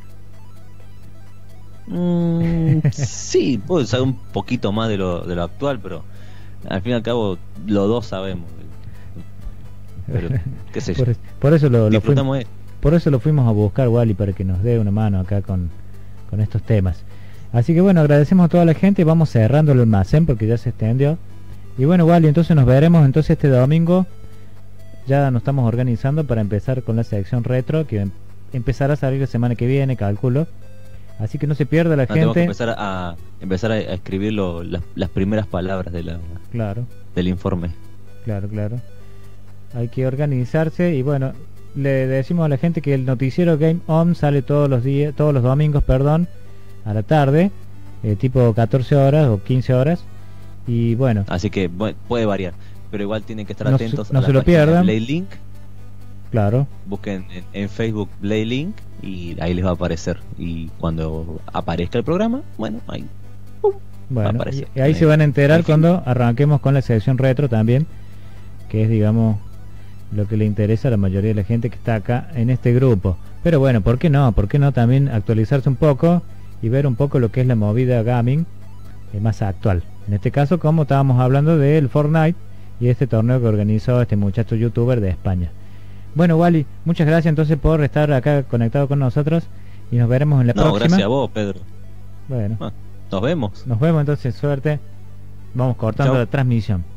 Mm, sí, puedo saber un poquito más de lo, de lo actual, pero al fin y al cabo los dos sabemos. Pero, qué sé yo. Por, por eso lo, lo fuimos, Disfrutamos de- por eso lo fuimos a buscar, Wally, para que nos dé una mano acá con, con estos temas. Así que bueno, agradecemos a toda la gente, vamos cerrando el almacén porque ya se extendió. Y bueno, Wally, entonces nos veremos entonces este domingo. Ya nos estamos organizando para empezar con la sección retro, que em- empezará a salir la semana que viene, calculo. Así que no se pierda la Ah, tengo que gente. empezar a empezar a escribir lo- las, las primeras palabras de la, Claro, del informe. claro, claro. Hay que organizarse y bueno, le decimos a la gente que el noticiero Game On sale todos los días, todos los domingos, perdón, a la tarde, eh, tipo catorce horas o quince horas. Y bueno, Así que bu- puede variar, pero igual tienen que estar No se- atentos no a se la lo página de pierdan. Blade Link. claro, Busquen en, en Facebook Blade Link y ahí les va a aparecer. Y cuando aparezca el programa, bueno, ahí bueno, aparece. y ahí se van a enterar Al fin. cuando arranquemos con la sección retro también, que es, digamos, lo que le interesa a la mayoría de la gente que está acá en este grupo. Pero bueno, ¿por qué no? ¿Por qué no también actualizarse un poco y ver un poco lo que es la movida gaming eh, más actual? En este caso, como estábamos hablando del Fortnite y este torneo que organizó este muchacho youtuber de España. Bueno, Wally, muchas gracias entonces por estar acá conectado con nosotros y nos veremos en la No, próxima. gracias a vos, Pedro. Bueno, Ah, nos vemos. nos vemos entonces, suerte. Vamos cortando Chau. la transmisión.